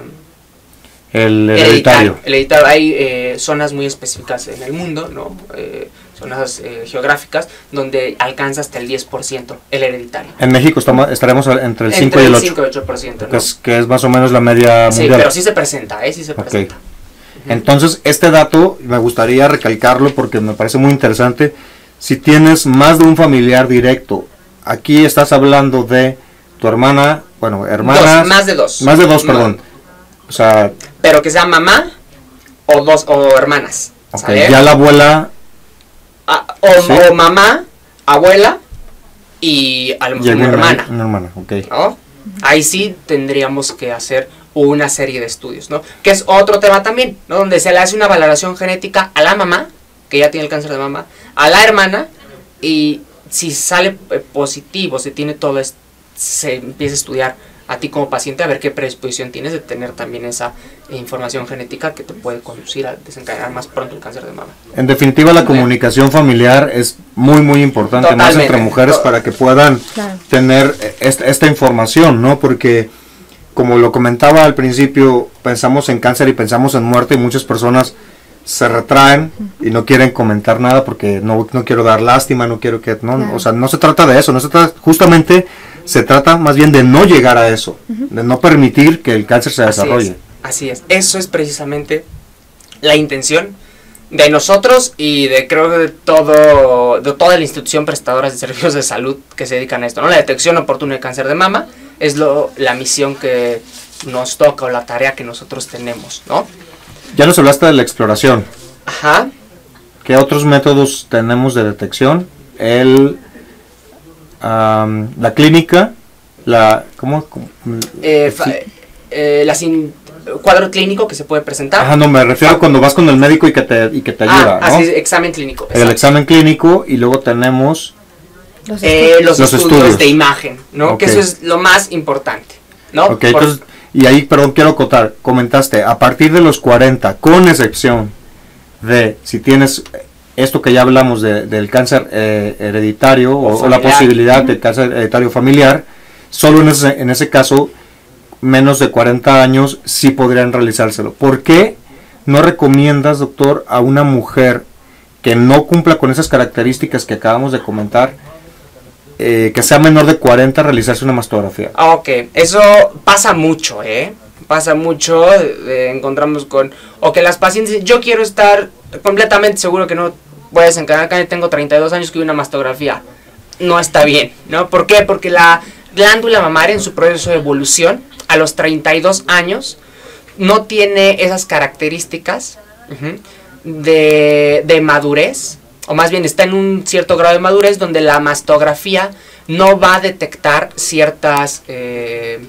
El hereditario. El hereditario. Hay eh, zonas muy específicas en el mundo, ¿no? Eh, zonas eh, geográficas donde alcanza hasta el diez por ciento el hereditario. En México estamos, estaremos entre el cinco y el ocho. cinco y ocho por ciento, ¿no? Que es, que es más o menos la media sí, mundial. Pero sí se presenta, ¿eh? Sí se presenta. Okay. Uh-huh. Entonces, este dato me gustaría recalcarlo porque me parece muy interesante. Si tienes más de un familiar directo, aquí estás hablando de tu hermana, bueno, hermanas... Dos, más de dos. Más de dos, perdón. Más. O sea... Pero que sea mamá o dos o hermanas. Okay, ya la abuela... Ah, o, ¿sí? o mamá, abuela y a lo mejor una hermana. Una hermana, ok. ¿No? Ahí sí tendríamos que hacer una serie de estudios, ¿no? Que es otro tema también, ¿no? Donde se le hace una valoración genética a la mamá, que ya tiene el cáncer de mama, a la hermana, y si sale positivo, se tiene todo, esto, se empieza a estudiar a ti como paciente a ver qué predisposición tienes de tener también esa información genética que te puede conducir a desencadenar más pronto el cáncer de mama. En definitiva, la comunicación familiar es muy muy importante, Totalmente. Más entre mujeres, Todo. Para que puedan claro. tener esta, esta información, ¿no? Porque como lo comentaba al principio, pensamos en cáncer y pensamos en muerte y muchas personas se retraen y no quieren comentar nada porque no, no quiero dar lástima, no quiero que... no claro. O sea, no se trata de eso, no se trata, justamente se trata más bien de no llegar a eso, uh-huh. de no permitir que el cáncer se desarrolle. Así es, así es, eso es precisamente la intención de nosotros y de creo de todo de toda la institución prestadora de servicios de salud que se dedican a esto, ¿no? La detección oportuna de cáncer de mama es lo, la misión que nos toca o la tarea que nosotros tenemos, ¿no? Ya nos hablaste de la exploración. Ajá. ¿Qué otros métodos tenemos de detección? El, um, la clínica, la, ¿cómo? Eh, fa, eh, la sin, cuadro clínico que se puede presentar. Ajá, no, me refiero a cuando vas con el médico y que te, y que te ayuda, ah, ¿no? Así es, examen clínico. El exacto. examen clínico y luego tenemos los, eh, los, los estudios, estudios de imagen, ¿no? Okay. Que eso es lo más importante, ¿no? Ok, Por, entonces... Y ahí, perdón, quiero acotar, comentaste, a partir de los cuarenta, con excepción de si tienes esto que ya hablamos de, del cáncer eh, hereditario o, o, o la posibilidad uh-huh. del cáncer hereditario familiar, solo en ese, en ese caso, menos de cuarenta años sí podrían realizárselo. ¿Por qué no recomiendas, doctor, a una mujer que no cumpla con esas características que acabamos de comentar, Eh, que sea menor de cuarenta, realizarse una mastografía? Ok, eso pasa mucho, ¿eh? Pasa mucho, eh, encontramos con... O que las pacientes, yo quiero estar completamente seguro que no voy a desencadenar cáncer, tengo treinta y dos años que una mastografía. No está bien, ¿no? ¿Por qué? Porque la glándula mamaria en su proceso de evolución, a los treinta y dos años, no tiene esas características uh-huh, de, de madurez, o más bien está en un cierto grado de madurez donde la mastografía no va a detectar ciertas, eh,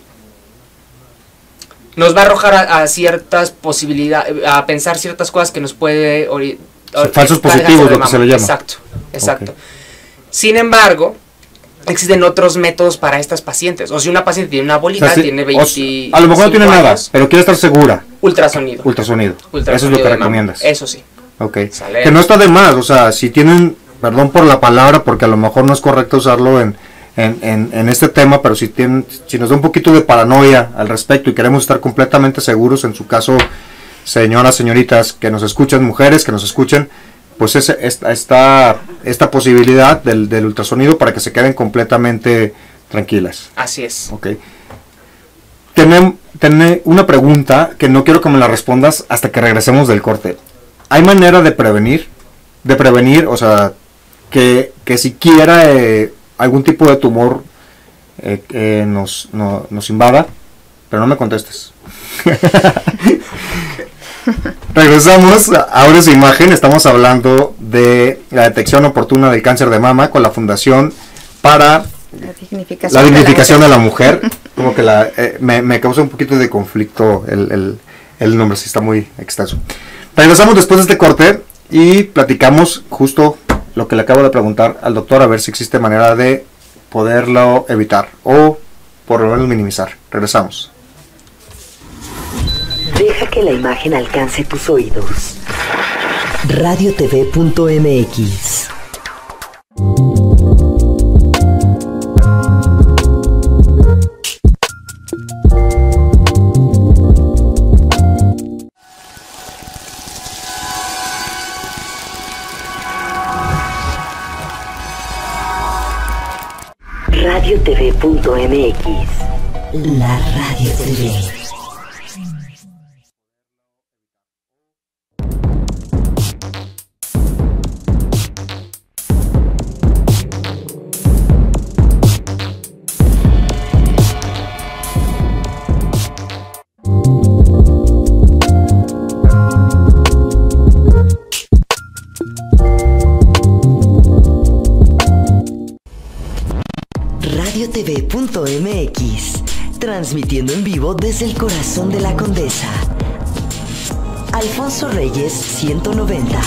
nos va a arrojar a, a ciertas posibilidades, a pensar ciertas cosas que nos puede... Ori- o sea, falsos positivos, lo que se le llama. Exacto, exacto. Okay. Sin embargo, existen otros métodos para estas pacientes. O si una paciente tiene una bolita, O sea, sí, tiene o- veinticinco a lo mejor no tiene nada, años, pero quiere estar segura. ultrasonido. Ultrasonido. Ultrasonido Eso es lo que de mama. recomiendas. Eso sí. Ok. Sale. Que no está de más, o sea, si tienen, perdón por la palabra, porque a lo mejor no es correcto usarlo en, en, en, en este tema, pero si tienen, si nos da un poquito de paranoia al respecto y queremos estar completamente seguros, en su caso, señoras, señoritas, que nos escuchan, mujeres que nos escuchen, pues es, esta, esta, esta posibilidad del, del ultrasonido para que se queden completamente tranquilas. Así es. Ok. Tenem- tené una pregunta que no quiero que me la respondas hasta que regresemos del corte. ¿Hay manera de prevenir? De prevenir, o sea, que, que siquiera eh, algún tipo de tumor eh, eh, nos, no- nos invada? Pero no me contestes. Regresamos a Ahora su imagen. Estamos hablando de la detección oportuna del cáncer de mama con la Fundación para La dignificación, la dignificación de de la la mujer. Como que la, eh, me, me causa un poquito de conflicto el, el, el nombre, sí está muy extenso. Regresamos después de este corte y platicamos justo lo que le acabo de preguntar al doctor, a ver si existe manera de poderlo evitar o por lo menos minimizar. Regresamos. Deja que la imagen alcance tus oídos. radio t v punto m x. radio t v punto m x. La Radio T V. radio t v punto m x, transmitiendo en vivo desde el corazón de la Condesa. Alfonso Reyes ciento noventa.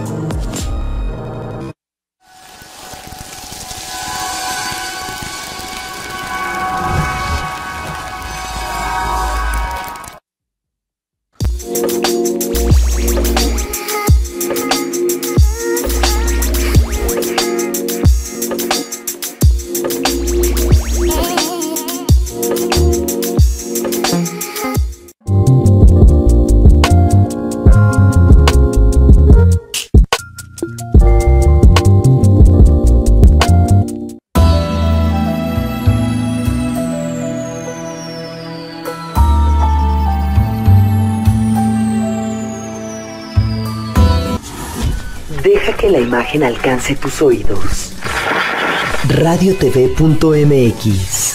Deja que la imagen alcance tus oídos. radio t v punto m x.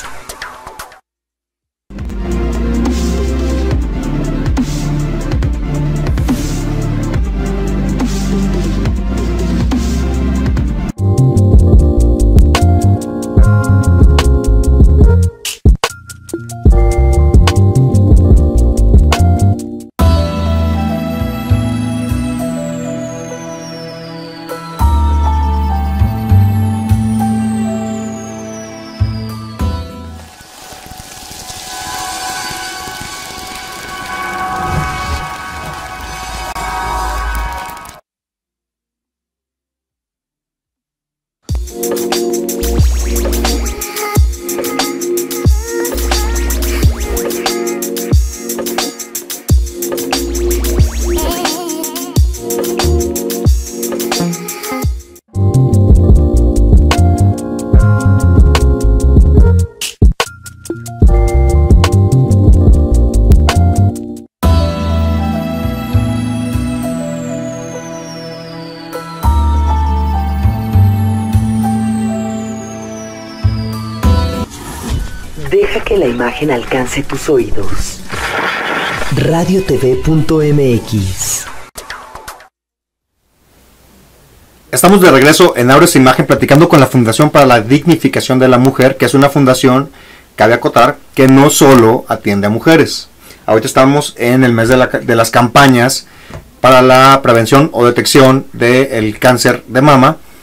Deja que la imagen alcance tus oídos. radio t v punto m x. Estamos de regreso en Ahora su imagen platicando con la Fundación para la Dignificación de la Mujer, que es una fundación, cabe acotar, que no solo atiende a mujeres. Ahorita estamos en el mes de, la, de las campañas para la prevención o detección del cáncer de mama.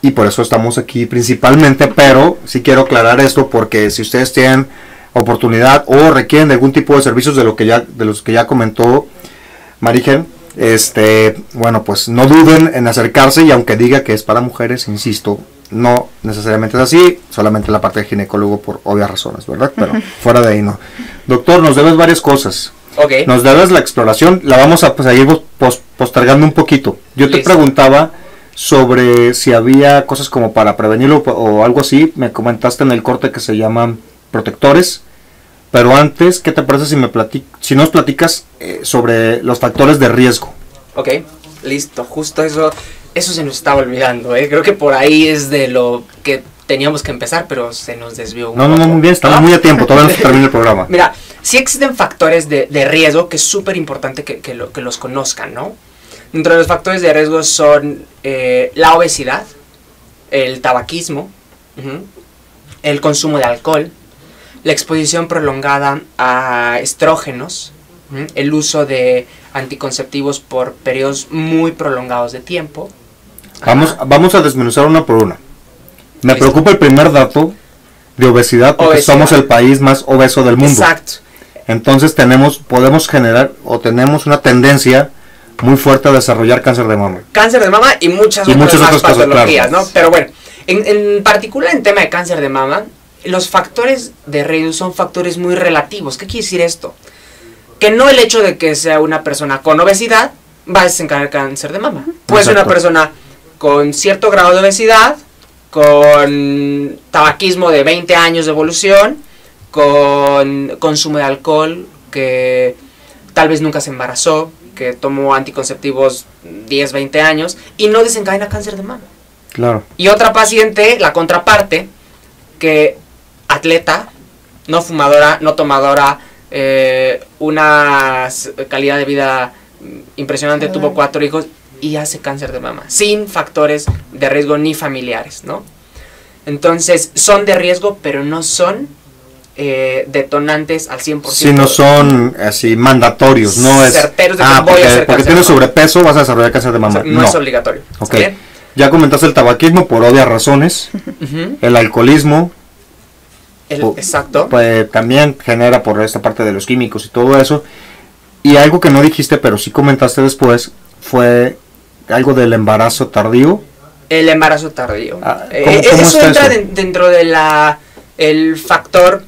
y por eso estamos aquí principalmente, pero sí quiero aclarar esto porque si ustedes tienen oportunidad o requieren de algún tipo de servicios de lo que ya de los que ya comentó Marigel, este, bueno, pues no duden en acercarse, y aunque diga que es para mujeres, insisto, no necesariamente es así, solamente la parte de ginecólogo por obvias razones, ¿verdad? Pero fuera de ahí no. Doctor, nos debes varias cosas. Okay. Nos debes la exploración, la vamos a seguir pos postergando un poquito. Yo Listo. te preguntaba sobre si había cosas como para prevenirlo o algo así. Me comentaste en el corte que se llaman protectores, pero antes, ¿qué te parece si me platic si nos platicas eh, sobre los factores de riesgo? Ok, listo, justo eso, eso se nos estaba olvidando, ¿eh? Creo que por ahí es de lo que teníamos que empezar, pero se nos desvió un No, no, poco. no, muy bien, estamos ¿Ah? muy a tiempo, todavía no se termina el programa. Mira, sí existen factores de, de riesgo que es súper importante que, que, lo, que los conozcan, ¿no? Dentro de los factores de riesgo son eh, la obesidad, el tabaquismo, uh-huh, el consumo de alcohol, la exposición prolongada a estrógenos, uh-huh, el uso de anticonceptivos por periodos muy prolongados de tiempo. Vamos, vamos a desmenuzar una por una. Me Listo. preocupa el primer dato de obesidad porque Obesidad. somos el país más obeso del mundo. Exacto. Entonces tenemos, podemos generar o tenemos una tendencia muy fuerte a desarrollar cáncer de mama. Cáncer de mama y muchas Y otras muchas más otras cosas, patologías, claro. ¿no? Pero bueno, en, en particular en tema de cáncer de mama, los factores de riesgo son factores muy relativos. ¿Qué quiere decir esto? Que no el hecho de que sea una persona con obesidad va a desencadenar cáncer de mama. Puede ser una Exacto. persona con cierto grado de obesidad, con tabaquismo de veinte años de evolución, con consumo de alcohol, que tal vez nunca se embarazó, que tomó anticonceptivos diez, veinte años y no desencadena cáncer de mama. Claro. Y otra paciente, la contraparte, que atleta, no fumadora, no tomadora, eh, una s- calidad de vida impresionante, Ay. tuvo cuatro hijos y hace cáncer de mama, sin factores de riesgo ni familiares, ¿no? Entonces, son de riesgo, pero no son eh, detonantes al cien por ciento. Si no son así mandatorios, no es Certeros de que ah, voy a porque, hacer porque cáncer tienes de mama. sobrepeso vas a desarrollar cáncer de O mama. sea, no, no. es obligatorio. Ok. ¿Está bien? Ya comentaste el tabaquismo por obvias razones, Ujú. el alcoholismo El- o- exacto. pues, también genera por esta parte de los químicos y todo eso. Y algo que no dijiste, pero sí comentaste después, fue algo del embarazo tardío. El embarazo tardío. Ah, Eh, ¿cómo- cómo eso está entra eso? de- dentro de la el factor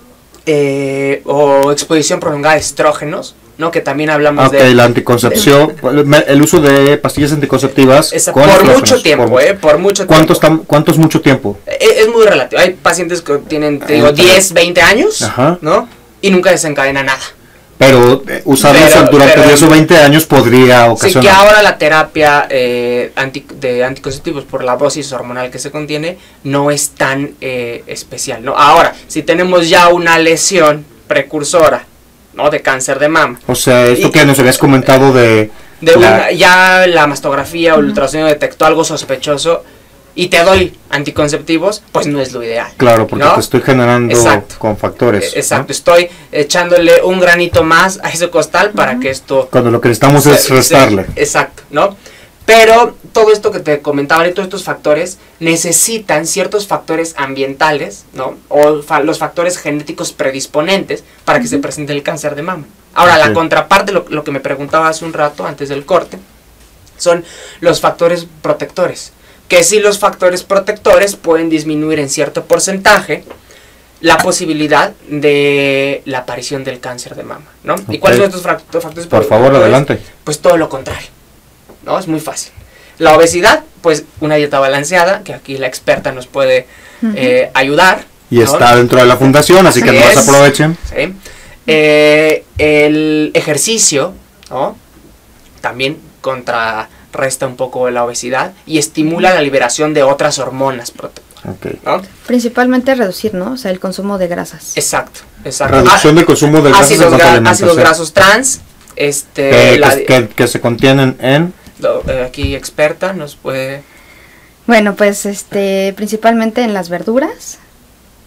eh, o exposición prolongada a estrógenos, ¿no? Que también hablamos Ok, de la anticoncepción, el uso de pastillas anticonceptivas esa- con por estrógenos, mucho tiempo, por- eh, por mucho ¿Cuánto, tiempo. está, ¿Cuánto es mucho tiempo? Eh, Es muy relativo. Hay pacientes que tienen, te digo, Ah, diez, veinte años, Ajá. ¿no? Y nunca desencadena nada. Pero eh, usarlos Pero- durante pero- diez o veinte años podría Sí, ocasionar. que ahora la terapia eh, anti- de anticonceptivos por la dosis hormonal que se contiene no es tan eh, especial, ¿no? Ahora, si tenemos ya una lesión precursora, ¿no? De cáncer de mama, O sea, esto Y- que nos habías comentado de... de la- una, ya la mastografía o el ultrasonido detectó algo sospechoso y te doy anticonceptivos, pues no es lo ideal. Claro, porque ¿no? te estoy generando Exacto. con factores. Eh, Exacto, ¿no? estoy echándole un granito más a ese costal para que esto Cuando lo que necesitamos se- es restarle. se- exacto, ¿no? Pero todo esto que te comentaba, y todos estos factores necesitan ciertos factores ambientales, ¿no? O fa- los factores genéticos predisponentes para que se presente el cáncer de mama. Ahora, Ok. la contraparte, lo, lo que me preguntaba hace un rato, antes del corte, son los factores protectores. Que si los factores protectores pueden disminuir en cierto porcentaje la posibilidad de la aparición del cáncer de mama, ¿no? ¿Y Ok. cuáles son estos frac- factores Por favor, protectores? adelante. Pues todo lo contrario, ¿no? Es muy fácil. La obesidad, pues una dieta balanceada, que aquí la experta nos puede eh, ayudar. Y ¿no? está dentro de la fundación, así que Así no es. se aprovechen. ¿Sí? Eh, el ejercicio, ¿no? También contrarresta un poco la obesidad y estimula la liberación de otras hormonas protectoras, Ok. ¿no? Principalmente reducir, ¿no? O sea, el consumo de grasas. Exacto, exacto. Reducción del consumo de grasas en ácidos, cuanto a gra- ácidos alimentación. grasos trans, este, Que, la- que- que- que se contienen en... lo- eh, aquí experta nos puede... Bueno, pues este, principalmente en las verduras,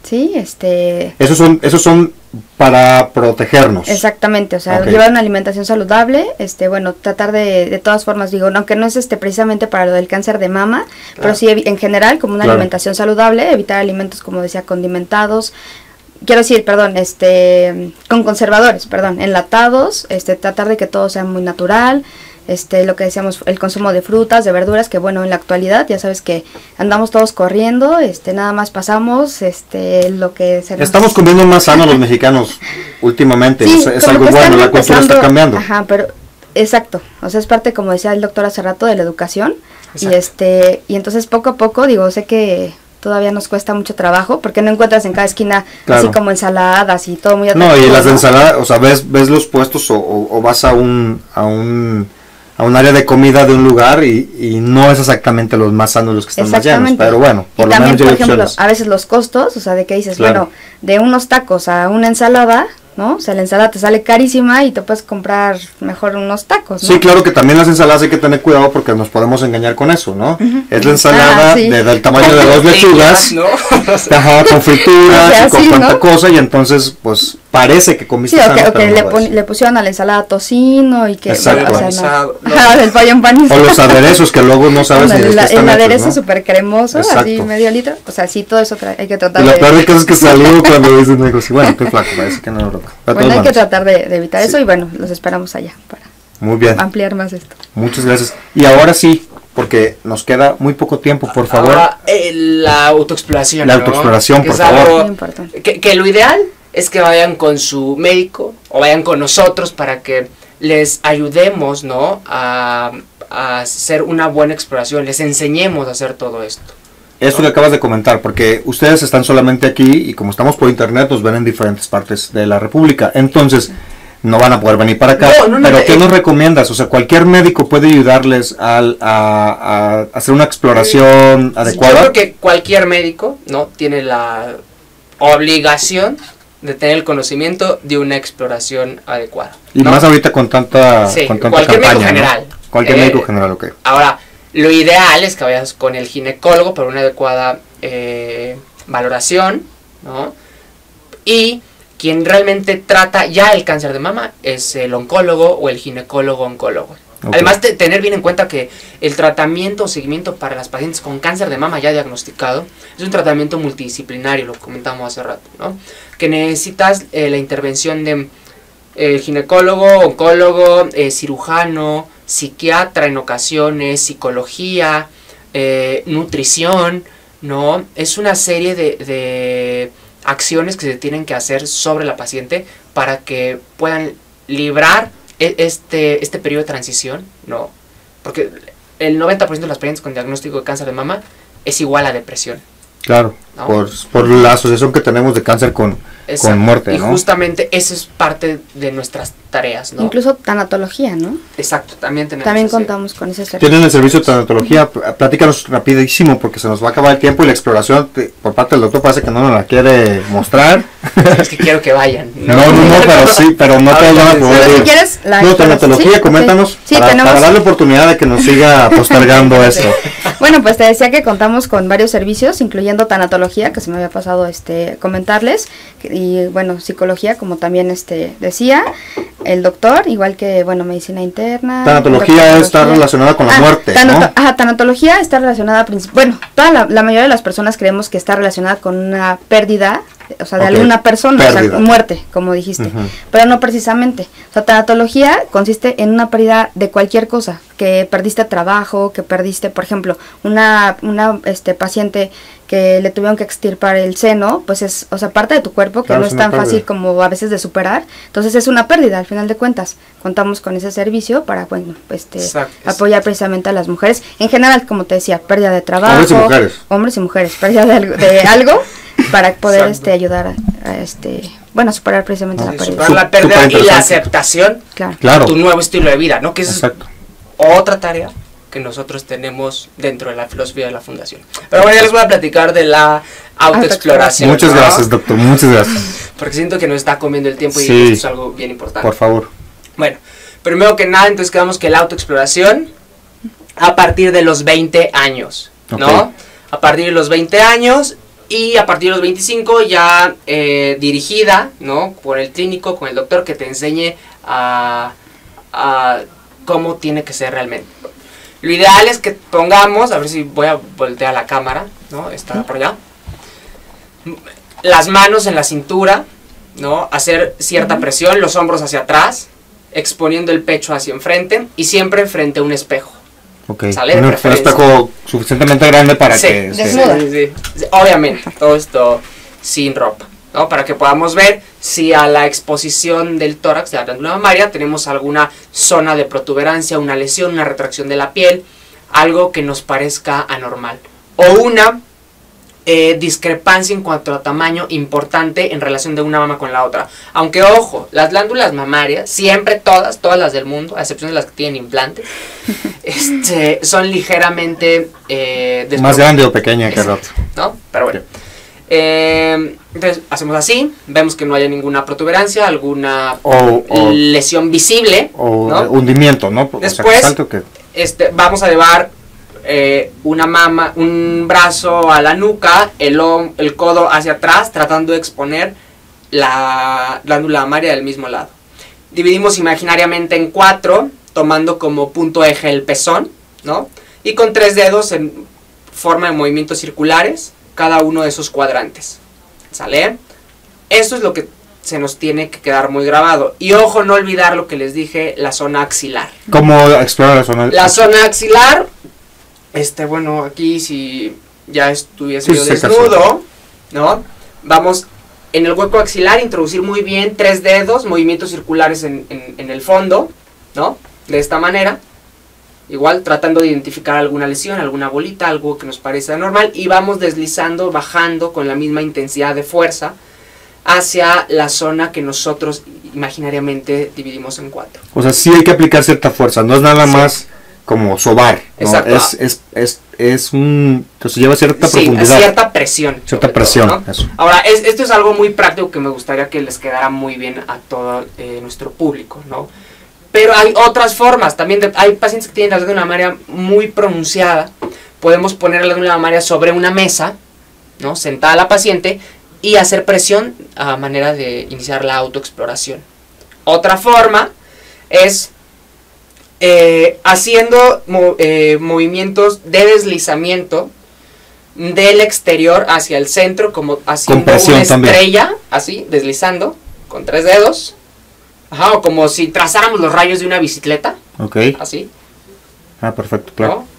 ¿sí? Este... Esos son, esos son para protegernos. Exactamente, o sea, Okay. llevar una alimentación saludable, este, bueno, tratar de, de todas formas, digo, aunque no es este precisamente para lo del cáncer de mama, Claro. pero sí evi- en general, como una Claro. alimentación saludable, evitar alimentos, como decía, condimentados, quiero decir, perdón, este, con conservadores, perdón, enlatados, este, tratar de que todo sea muy natural, este, lo que decíamos, el consumo de frutas, de verduras, que bueno, en la actualidad ya sabes que andamos todos corriendo, este, nada más pasamos, este, lo que se nos- Estamos comiendo más sano los mexicanos últimamente, Sí, es, es como algo que están bueno, la cultura está empezando- cambiando. Ajá, pero exacto, o sea, es parte, como decía el doctor hace rato, de la educación. Exacto. Y este, y entonces poco a poco, digo, sé que todavía nos cuesta mucho trabajo, porque no encuentras en cada esquina Claro. así como ensaladas y todo muy No, y atractivo, las ¿no? ensaladas, o sea, ves, ves los puestos o, o- o vas a un, a un a un área de comida de un lugar y, y no es exactamente los más sanos los que están más llenos, Exactamente. pero bueno, por y lo también, menos ya por hay ejemplo, opciones. a veces los costos, o sea, de que dices, Claro. bueno, de unos tacos a una ensalada, ¿no? O sea, la ensalada te sale carísima y te puedes comprar mejor unos tacos, ¿no? Sí, claro que también las ensaladas hay que tener cuidado porque nos podemos engañar con eso, ¿no? Es la ensalada Ah, sí. de- del tamaño de dos lechugas, ¿no? ajá, con frituras O sea, y con sí, tanta ¿no? cosa y entonces pues parece que comiste Sí, o que, sano, o que pero le, no lo pon- es. le pusieron a la ensalada tocino y que... Exacto. o sea, no. Empanizado, ¿no? Ajá, el pollo empanizado. O los aderezos que luego no sabes ni de el, qué están el hechos, aderezo ¿no? súper cremoso, así Exacto. medio litro. O sea, sí, todo eso tra- hay que tratar Y lo de... peor de caso es que saludo cuando dicen algo así, bueno, estoy flaco, parece que no lo toco. De Bueno, todas hay que maneras, tratar de, de evitar Sí. eso y bueno, los esperamos allá para muy bien, ampliar más esto. muchas gracias. Y ahora sí, porque nos queda muy poco tiempo, por favor. Ahora, eh, la autoexploración. La ¿no? autoexploración, Que por es favor. algo Muy importante. Que, que lo ideal es que vayan con su médico o vayan con nosotros para que les ayudemos, ¿no? A, a hacer una buena exploración, les enseñemos a hacer todo esto. Eso que acabas de comentar, porque ustedes están solamente aquí y como estamos por internet nos ven en diferentes partes de la República, entonces no van a poder venir para acá. No, no, no, pero eh, ¿qué nos recomiendas? O sea, cualquier médico puede ayudarles al, a, a hacer una exploración Yo adecuada. creo que cualquier médico, ¿no? Tiene la obligación de tener el conocimiento de una exploración adecuada. Y ¿no? más ahorita con tanta, Sí, con tanta cualquier médico campaña, ¿no? general. Cualquier Eh, médico general, ok. Ahora, lo ideal es que vayas con el ginecólogo para una adecuada eh, valoración, ¿no? Y quien realmente trata ya el cáncer de mama es el oncólogo o el ginecólogo oncólogo. Ok. Además, de tener bien en cuenta que el tratamiento o seguimiento para las pacientes con cáncer de mama ya diagnosticado es un tratamiento multidisciplinario, lo comentamos hace rato, ¿no? Que necesitas eh, la intervención de eh, ginecólogo, oncólogo, eh, cirujano, psiquiatra en ocasiones, psicología, eh, nutrición, ¿no? Es una serie de, de acciones que se tienen que hacer sobre la paciente para que puedan librar e- este, este periodo de transición, ¿no? Porque el noventa por ciento de las pacientes con diagnóstico de cáncer de mama es igual a depresión. Claro, ¿no? por, por la asociación que tenemos de cáncer con, Exacto. con muerte, Y ¿no? justamente eso es parte de nuestras tareas, ¿no? Incluso tanatología, ¿no? Exacto, también tenemos También ese- contamos con ese servicio. Tienen el servicio de tanatología, P- platícanos rapidísimo porque se nos va a acabar el tiempo y la exploración te- por parte del doctor parece que no nos la quiere mostrar. Es que quiero que vayan. No, no, no, pero sí, pero no todos van a poder Pero si ir. quieres, la No, exploración- tanatología, sí, coméntanos ok. Sí, para, tenemos- para darle oportunidad de que nos siga postergando esto. Bueno, pues te decía que contamos con varios servicios, incluyendo tanatología, que se me había pasado este comentarles, que- y bueno, psicología, como también este decía, el doctor, igual que bueno, medicina interna. Tanatología endocrinología. está relacionada con la Ah, muerte, tanato- ¿no? Ajá, tanatología está relacionada, princip- bueno, toda la, la mayoría de las personas creemos que está relacionada con una pérdida, o sea, de Ok, alguna persona, o pérdida. sea, muerte, como dijiste, Ujú. pero no precisamente. O sea, tanatología consiste en una pérdida de cualquier cosa, que perdiste trabajo, que perdiste, por ejemplo, una, una este, paciente que le tuvieron que extirpar el seno, pues es, o sea, parte de tu cuerpo que Claro, no es es una tan fácil pérdida. como a veces de superar, entonces es una pérdida al final de cuentas. Contamos con ese servicio para, bueno, este, Exacto. apoyar precisamente a las mujeres, en general, como te decía, pérdida de trabajo, Hombres y mujeres. hombres y mujeres, pérdida de algo, de algo para poder Exacto. este ayudar a, a, este, bueno, a superar precisamente No, la Sí, pérdida. superar la Súper pérdida y la interesante. aceptación Claro. Claro, de tu nuevo estilo de vida, ¿no? Que esa es exacto. otra tarea que nosotros tenemos dentro de la filosofía de la fundación. Pero bueno, ya les voy a platicar de la autoexploración. Muchas ¿no? gracias, doctor, muchas gracias. Porque siento que nos está comiendo el tiempo y Sí. esto es algo bien importante. Por favor. Bueno, primero que nada, entonces quedamos que la autoexploración a partir de los veinte años, ¿no? Ok. A partir de los veinte años Y a partir de los veinticinco ya eh, dirigida, ¿no? Por el clínico, con el doctor que te enseñe a, a cómo tiene que ser realmente. Lo ideal es que pongamos, a ver si voy a voltear la cámara, ¿no? Está por allá. Las manos en la cintura, ¿no? Hacer cierta presión, los hombros hacia atrás, exponiendo el pecho hacia enfrente y siempre frente a un espejo. Ok, ¿Sale? un, un espejo suficientemente grande para sí, que... Sí, se... sí, sí. Obviamente, todo esto sin ropa, ¿no? Para que podamos ver si a la exposición del tórax, de la glándula mamaria, tenemos alguna zona de protuberancia, una lesión, una retracción de la piel, algo que nos parezca anormal. O una eh, discrepancia en cuanto a tamaño importante en relación de una mama con la otra. Aunque, ojo, las glándulas mamarias, siempre todas, todas las del mundo, a excepción de las que tienen implantes, este, son ligeramente... Eh, más grande o pequeña que el otro. ¿No? Pero bueno. Eh, entonces hacemos así, vemos que no haya ninguna protuberancia, alguna o, o, lesión visible o ¿no? hundimiento, ¿no? Después, o sea, que... este, vamos a llevar eh, una mama, un brazo a la nuca, el, el codo hacia atrás, tratando de exponer la glándula mamaria del mismo lado. Dividimos imaginariamente en cuatro, tomando como punto eje el pezón, ¿no? Y con tres dedos en forma de movimientos circulares cada uno de esos cuadrantes, ¿sale? Esto es lo que se nos tiene que quedar muy grabado. Y ojo, no olvidar lo que les dije, la zona axilar. ¿Cómo explorar la zona? La zona axilar, este, bueno, aquí si ya estuviese yo sí, desnudo, ¿no? Vamos en el hueco axilar, introducir muy bien tres dedos, movimientos circulares en, en, en el fondo, ¿no? De esta manera. Igual tratando de identificar alguna lesión, alguna bolita, algo que nos parece anormal. Y vamos deslizando, bajando con la misma intensidad de fuerza hacia la zona que nosotros imaginariamente dividimos en cuatro. O sea, sí hay que aplicar cierta fuerza, no es nada sí. más como sobar, ¿no? Exacto. Es, es, es, es un... Entonces lleva cierta sí, profundidad. cierta presión. Cierta presión, todo, ¿no? eso. Ahora, es, esto es algo muy práctico que me gustaría que les quedara muy bien a todo eh, nuestro público, ¿no? Pero hay otras formas, también de, hay pacientes que tienen la glándula mamaria muy pronunciada. Podemos poner la glándula mamaria sobre una mesa, ¿no? Sentada la paciente y hacer presión a manera de iniciar la autoexploración. Otra forma es eh, haciendo mo, eh, movimientos de deslizamiento del exterior hacia el centro, como haciendo una estrella, también. Así, deslizando con tres dedos. Ajá, o como si trazáramos los rayos de una bicicleta. Ok. Así. Ah, perfecto, claro. ¿No?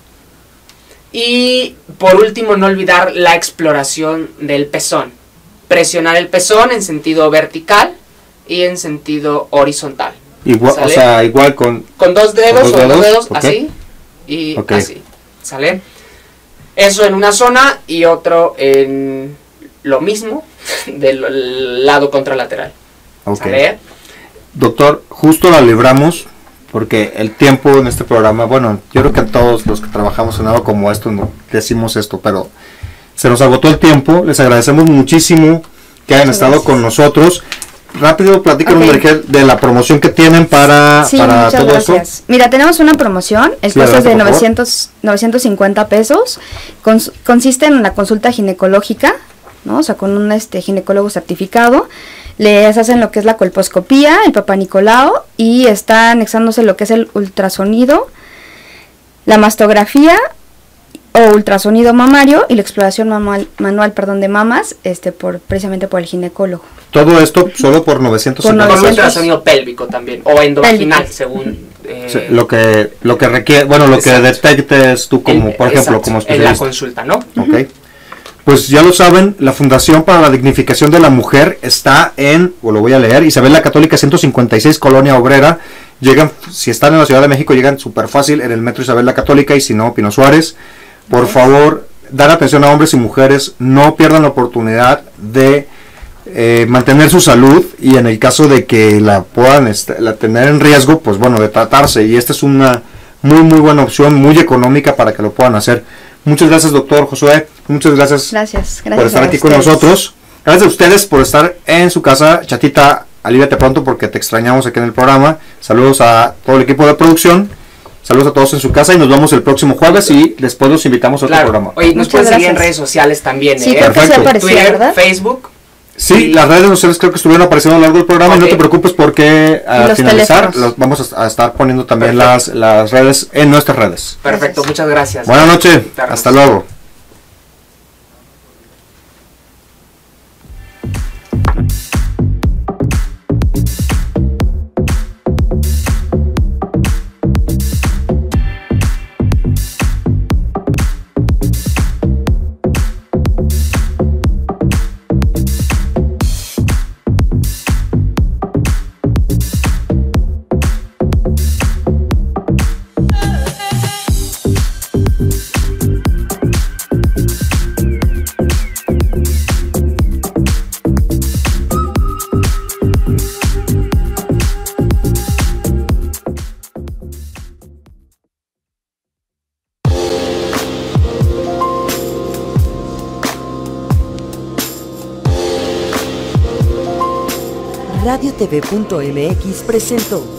Y por último, no olvidar la exploración del pezón. Presionar el pezón en sentido vertical y en sentido horizontal. Igual, o sea, igual con... Con dos dedos, con dos dedos, o dos dedos okay. así y okay. así. ¿Sale? Eso en una zona y otro en lo mismo del lado contralateral. Ok. ¿Sale? Doctor, justo la libramos porque el tiempo en este programa, bueno, yo creo que a todos los que trabajamos en algo como esto no decimos esto, pero se nos agotó el tiempo. Les agradecemos muchísimo que hayan Muchas estado gracias. con nosotros. Rápido, platícanos, okay. Marigel, de la promoción que tienen para, sí, para muchas todo gracias. esto. Mira, tenemos una promoción, el sí, costo es de por novecientos, novecientos cincuenta pesos, Cons consiste en una consulta ginecológica, ¿no? O sea, con un este, ginecólogo certificado. Les hacen lo que es la colposcopía, el Papá Nicolau, y está anexándose lo que es el ultrasonido, la mastografía o ultrasonido mamario y la exploración manual, manual perdón, de mamas, este, por precisamente por el ginecólogo. Todo esto solo por novecientos cincuenta. Con ultrasonido pélvico también, o endovaginal, pélvico. según... Eh, sí, lo que lo que requiere, bueno, lo exacto. que detectes tú como, el, por ejemplo, exacto, como especialista. En la consulta, ¿no? Ok. Pues ya lo saben, la Fundación para la Dignificación de la Mujer está en, o lo voy a leer, Isabel la Católica ciento cincuenta y seis, Colonia Obrera. Llegan, si están en la Ciudad de México, llegan súper fácil en el metro Isabel la Católica, y si no, Pino Suárez. Por yes. favor, dar atención a hombres y mujeres, no pierdan la oportunidad de eh, mantener su salud, y en el caso de que la puedan este, la tener en riesgo, pues bueno, de tratarse, y esta es una muy muy buena opción, muy económica para que lo puedan hacer. Muchas gracias, doctor Josué. Muchas gracias, gracias, gracias por estar aquí con nosotros. Gracias a ustedes por estar en su casa. Chatita, alíviate pronto porque te extrañamos aquí en el programa. Saludos a todo el equipo de producción. Saludos a todos en su casa y nos vemos el próximo jueves y después los invitamos a otro Claro. programa. Oye, nos Muchas pueden seguir en gracias. redes sociales también, Sí, ¿eh? creo que sí Perfecto. aparecía, Twitter, ¿verdad? Facebook. Sí, y- las redes sociales creo que estuvieron apareciendo a lo largo del programa y no Ok. te preocupes porque al los finalizar teléfonos. los vamos a, a estar poniendo también las, Perfecto. las redes en nuestras redes. Perfecto, Gracias. muchas gracias. Buenas noches, Tardes. hasta luego. Radio T V punto M X presentó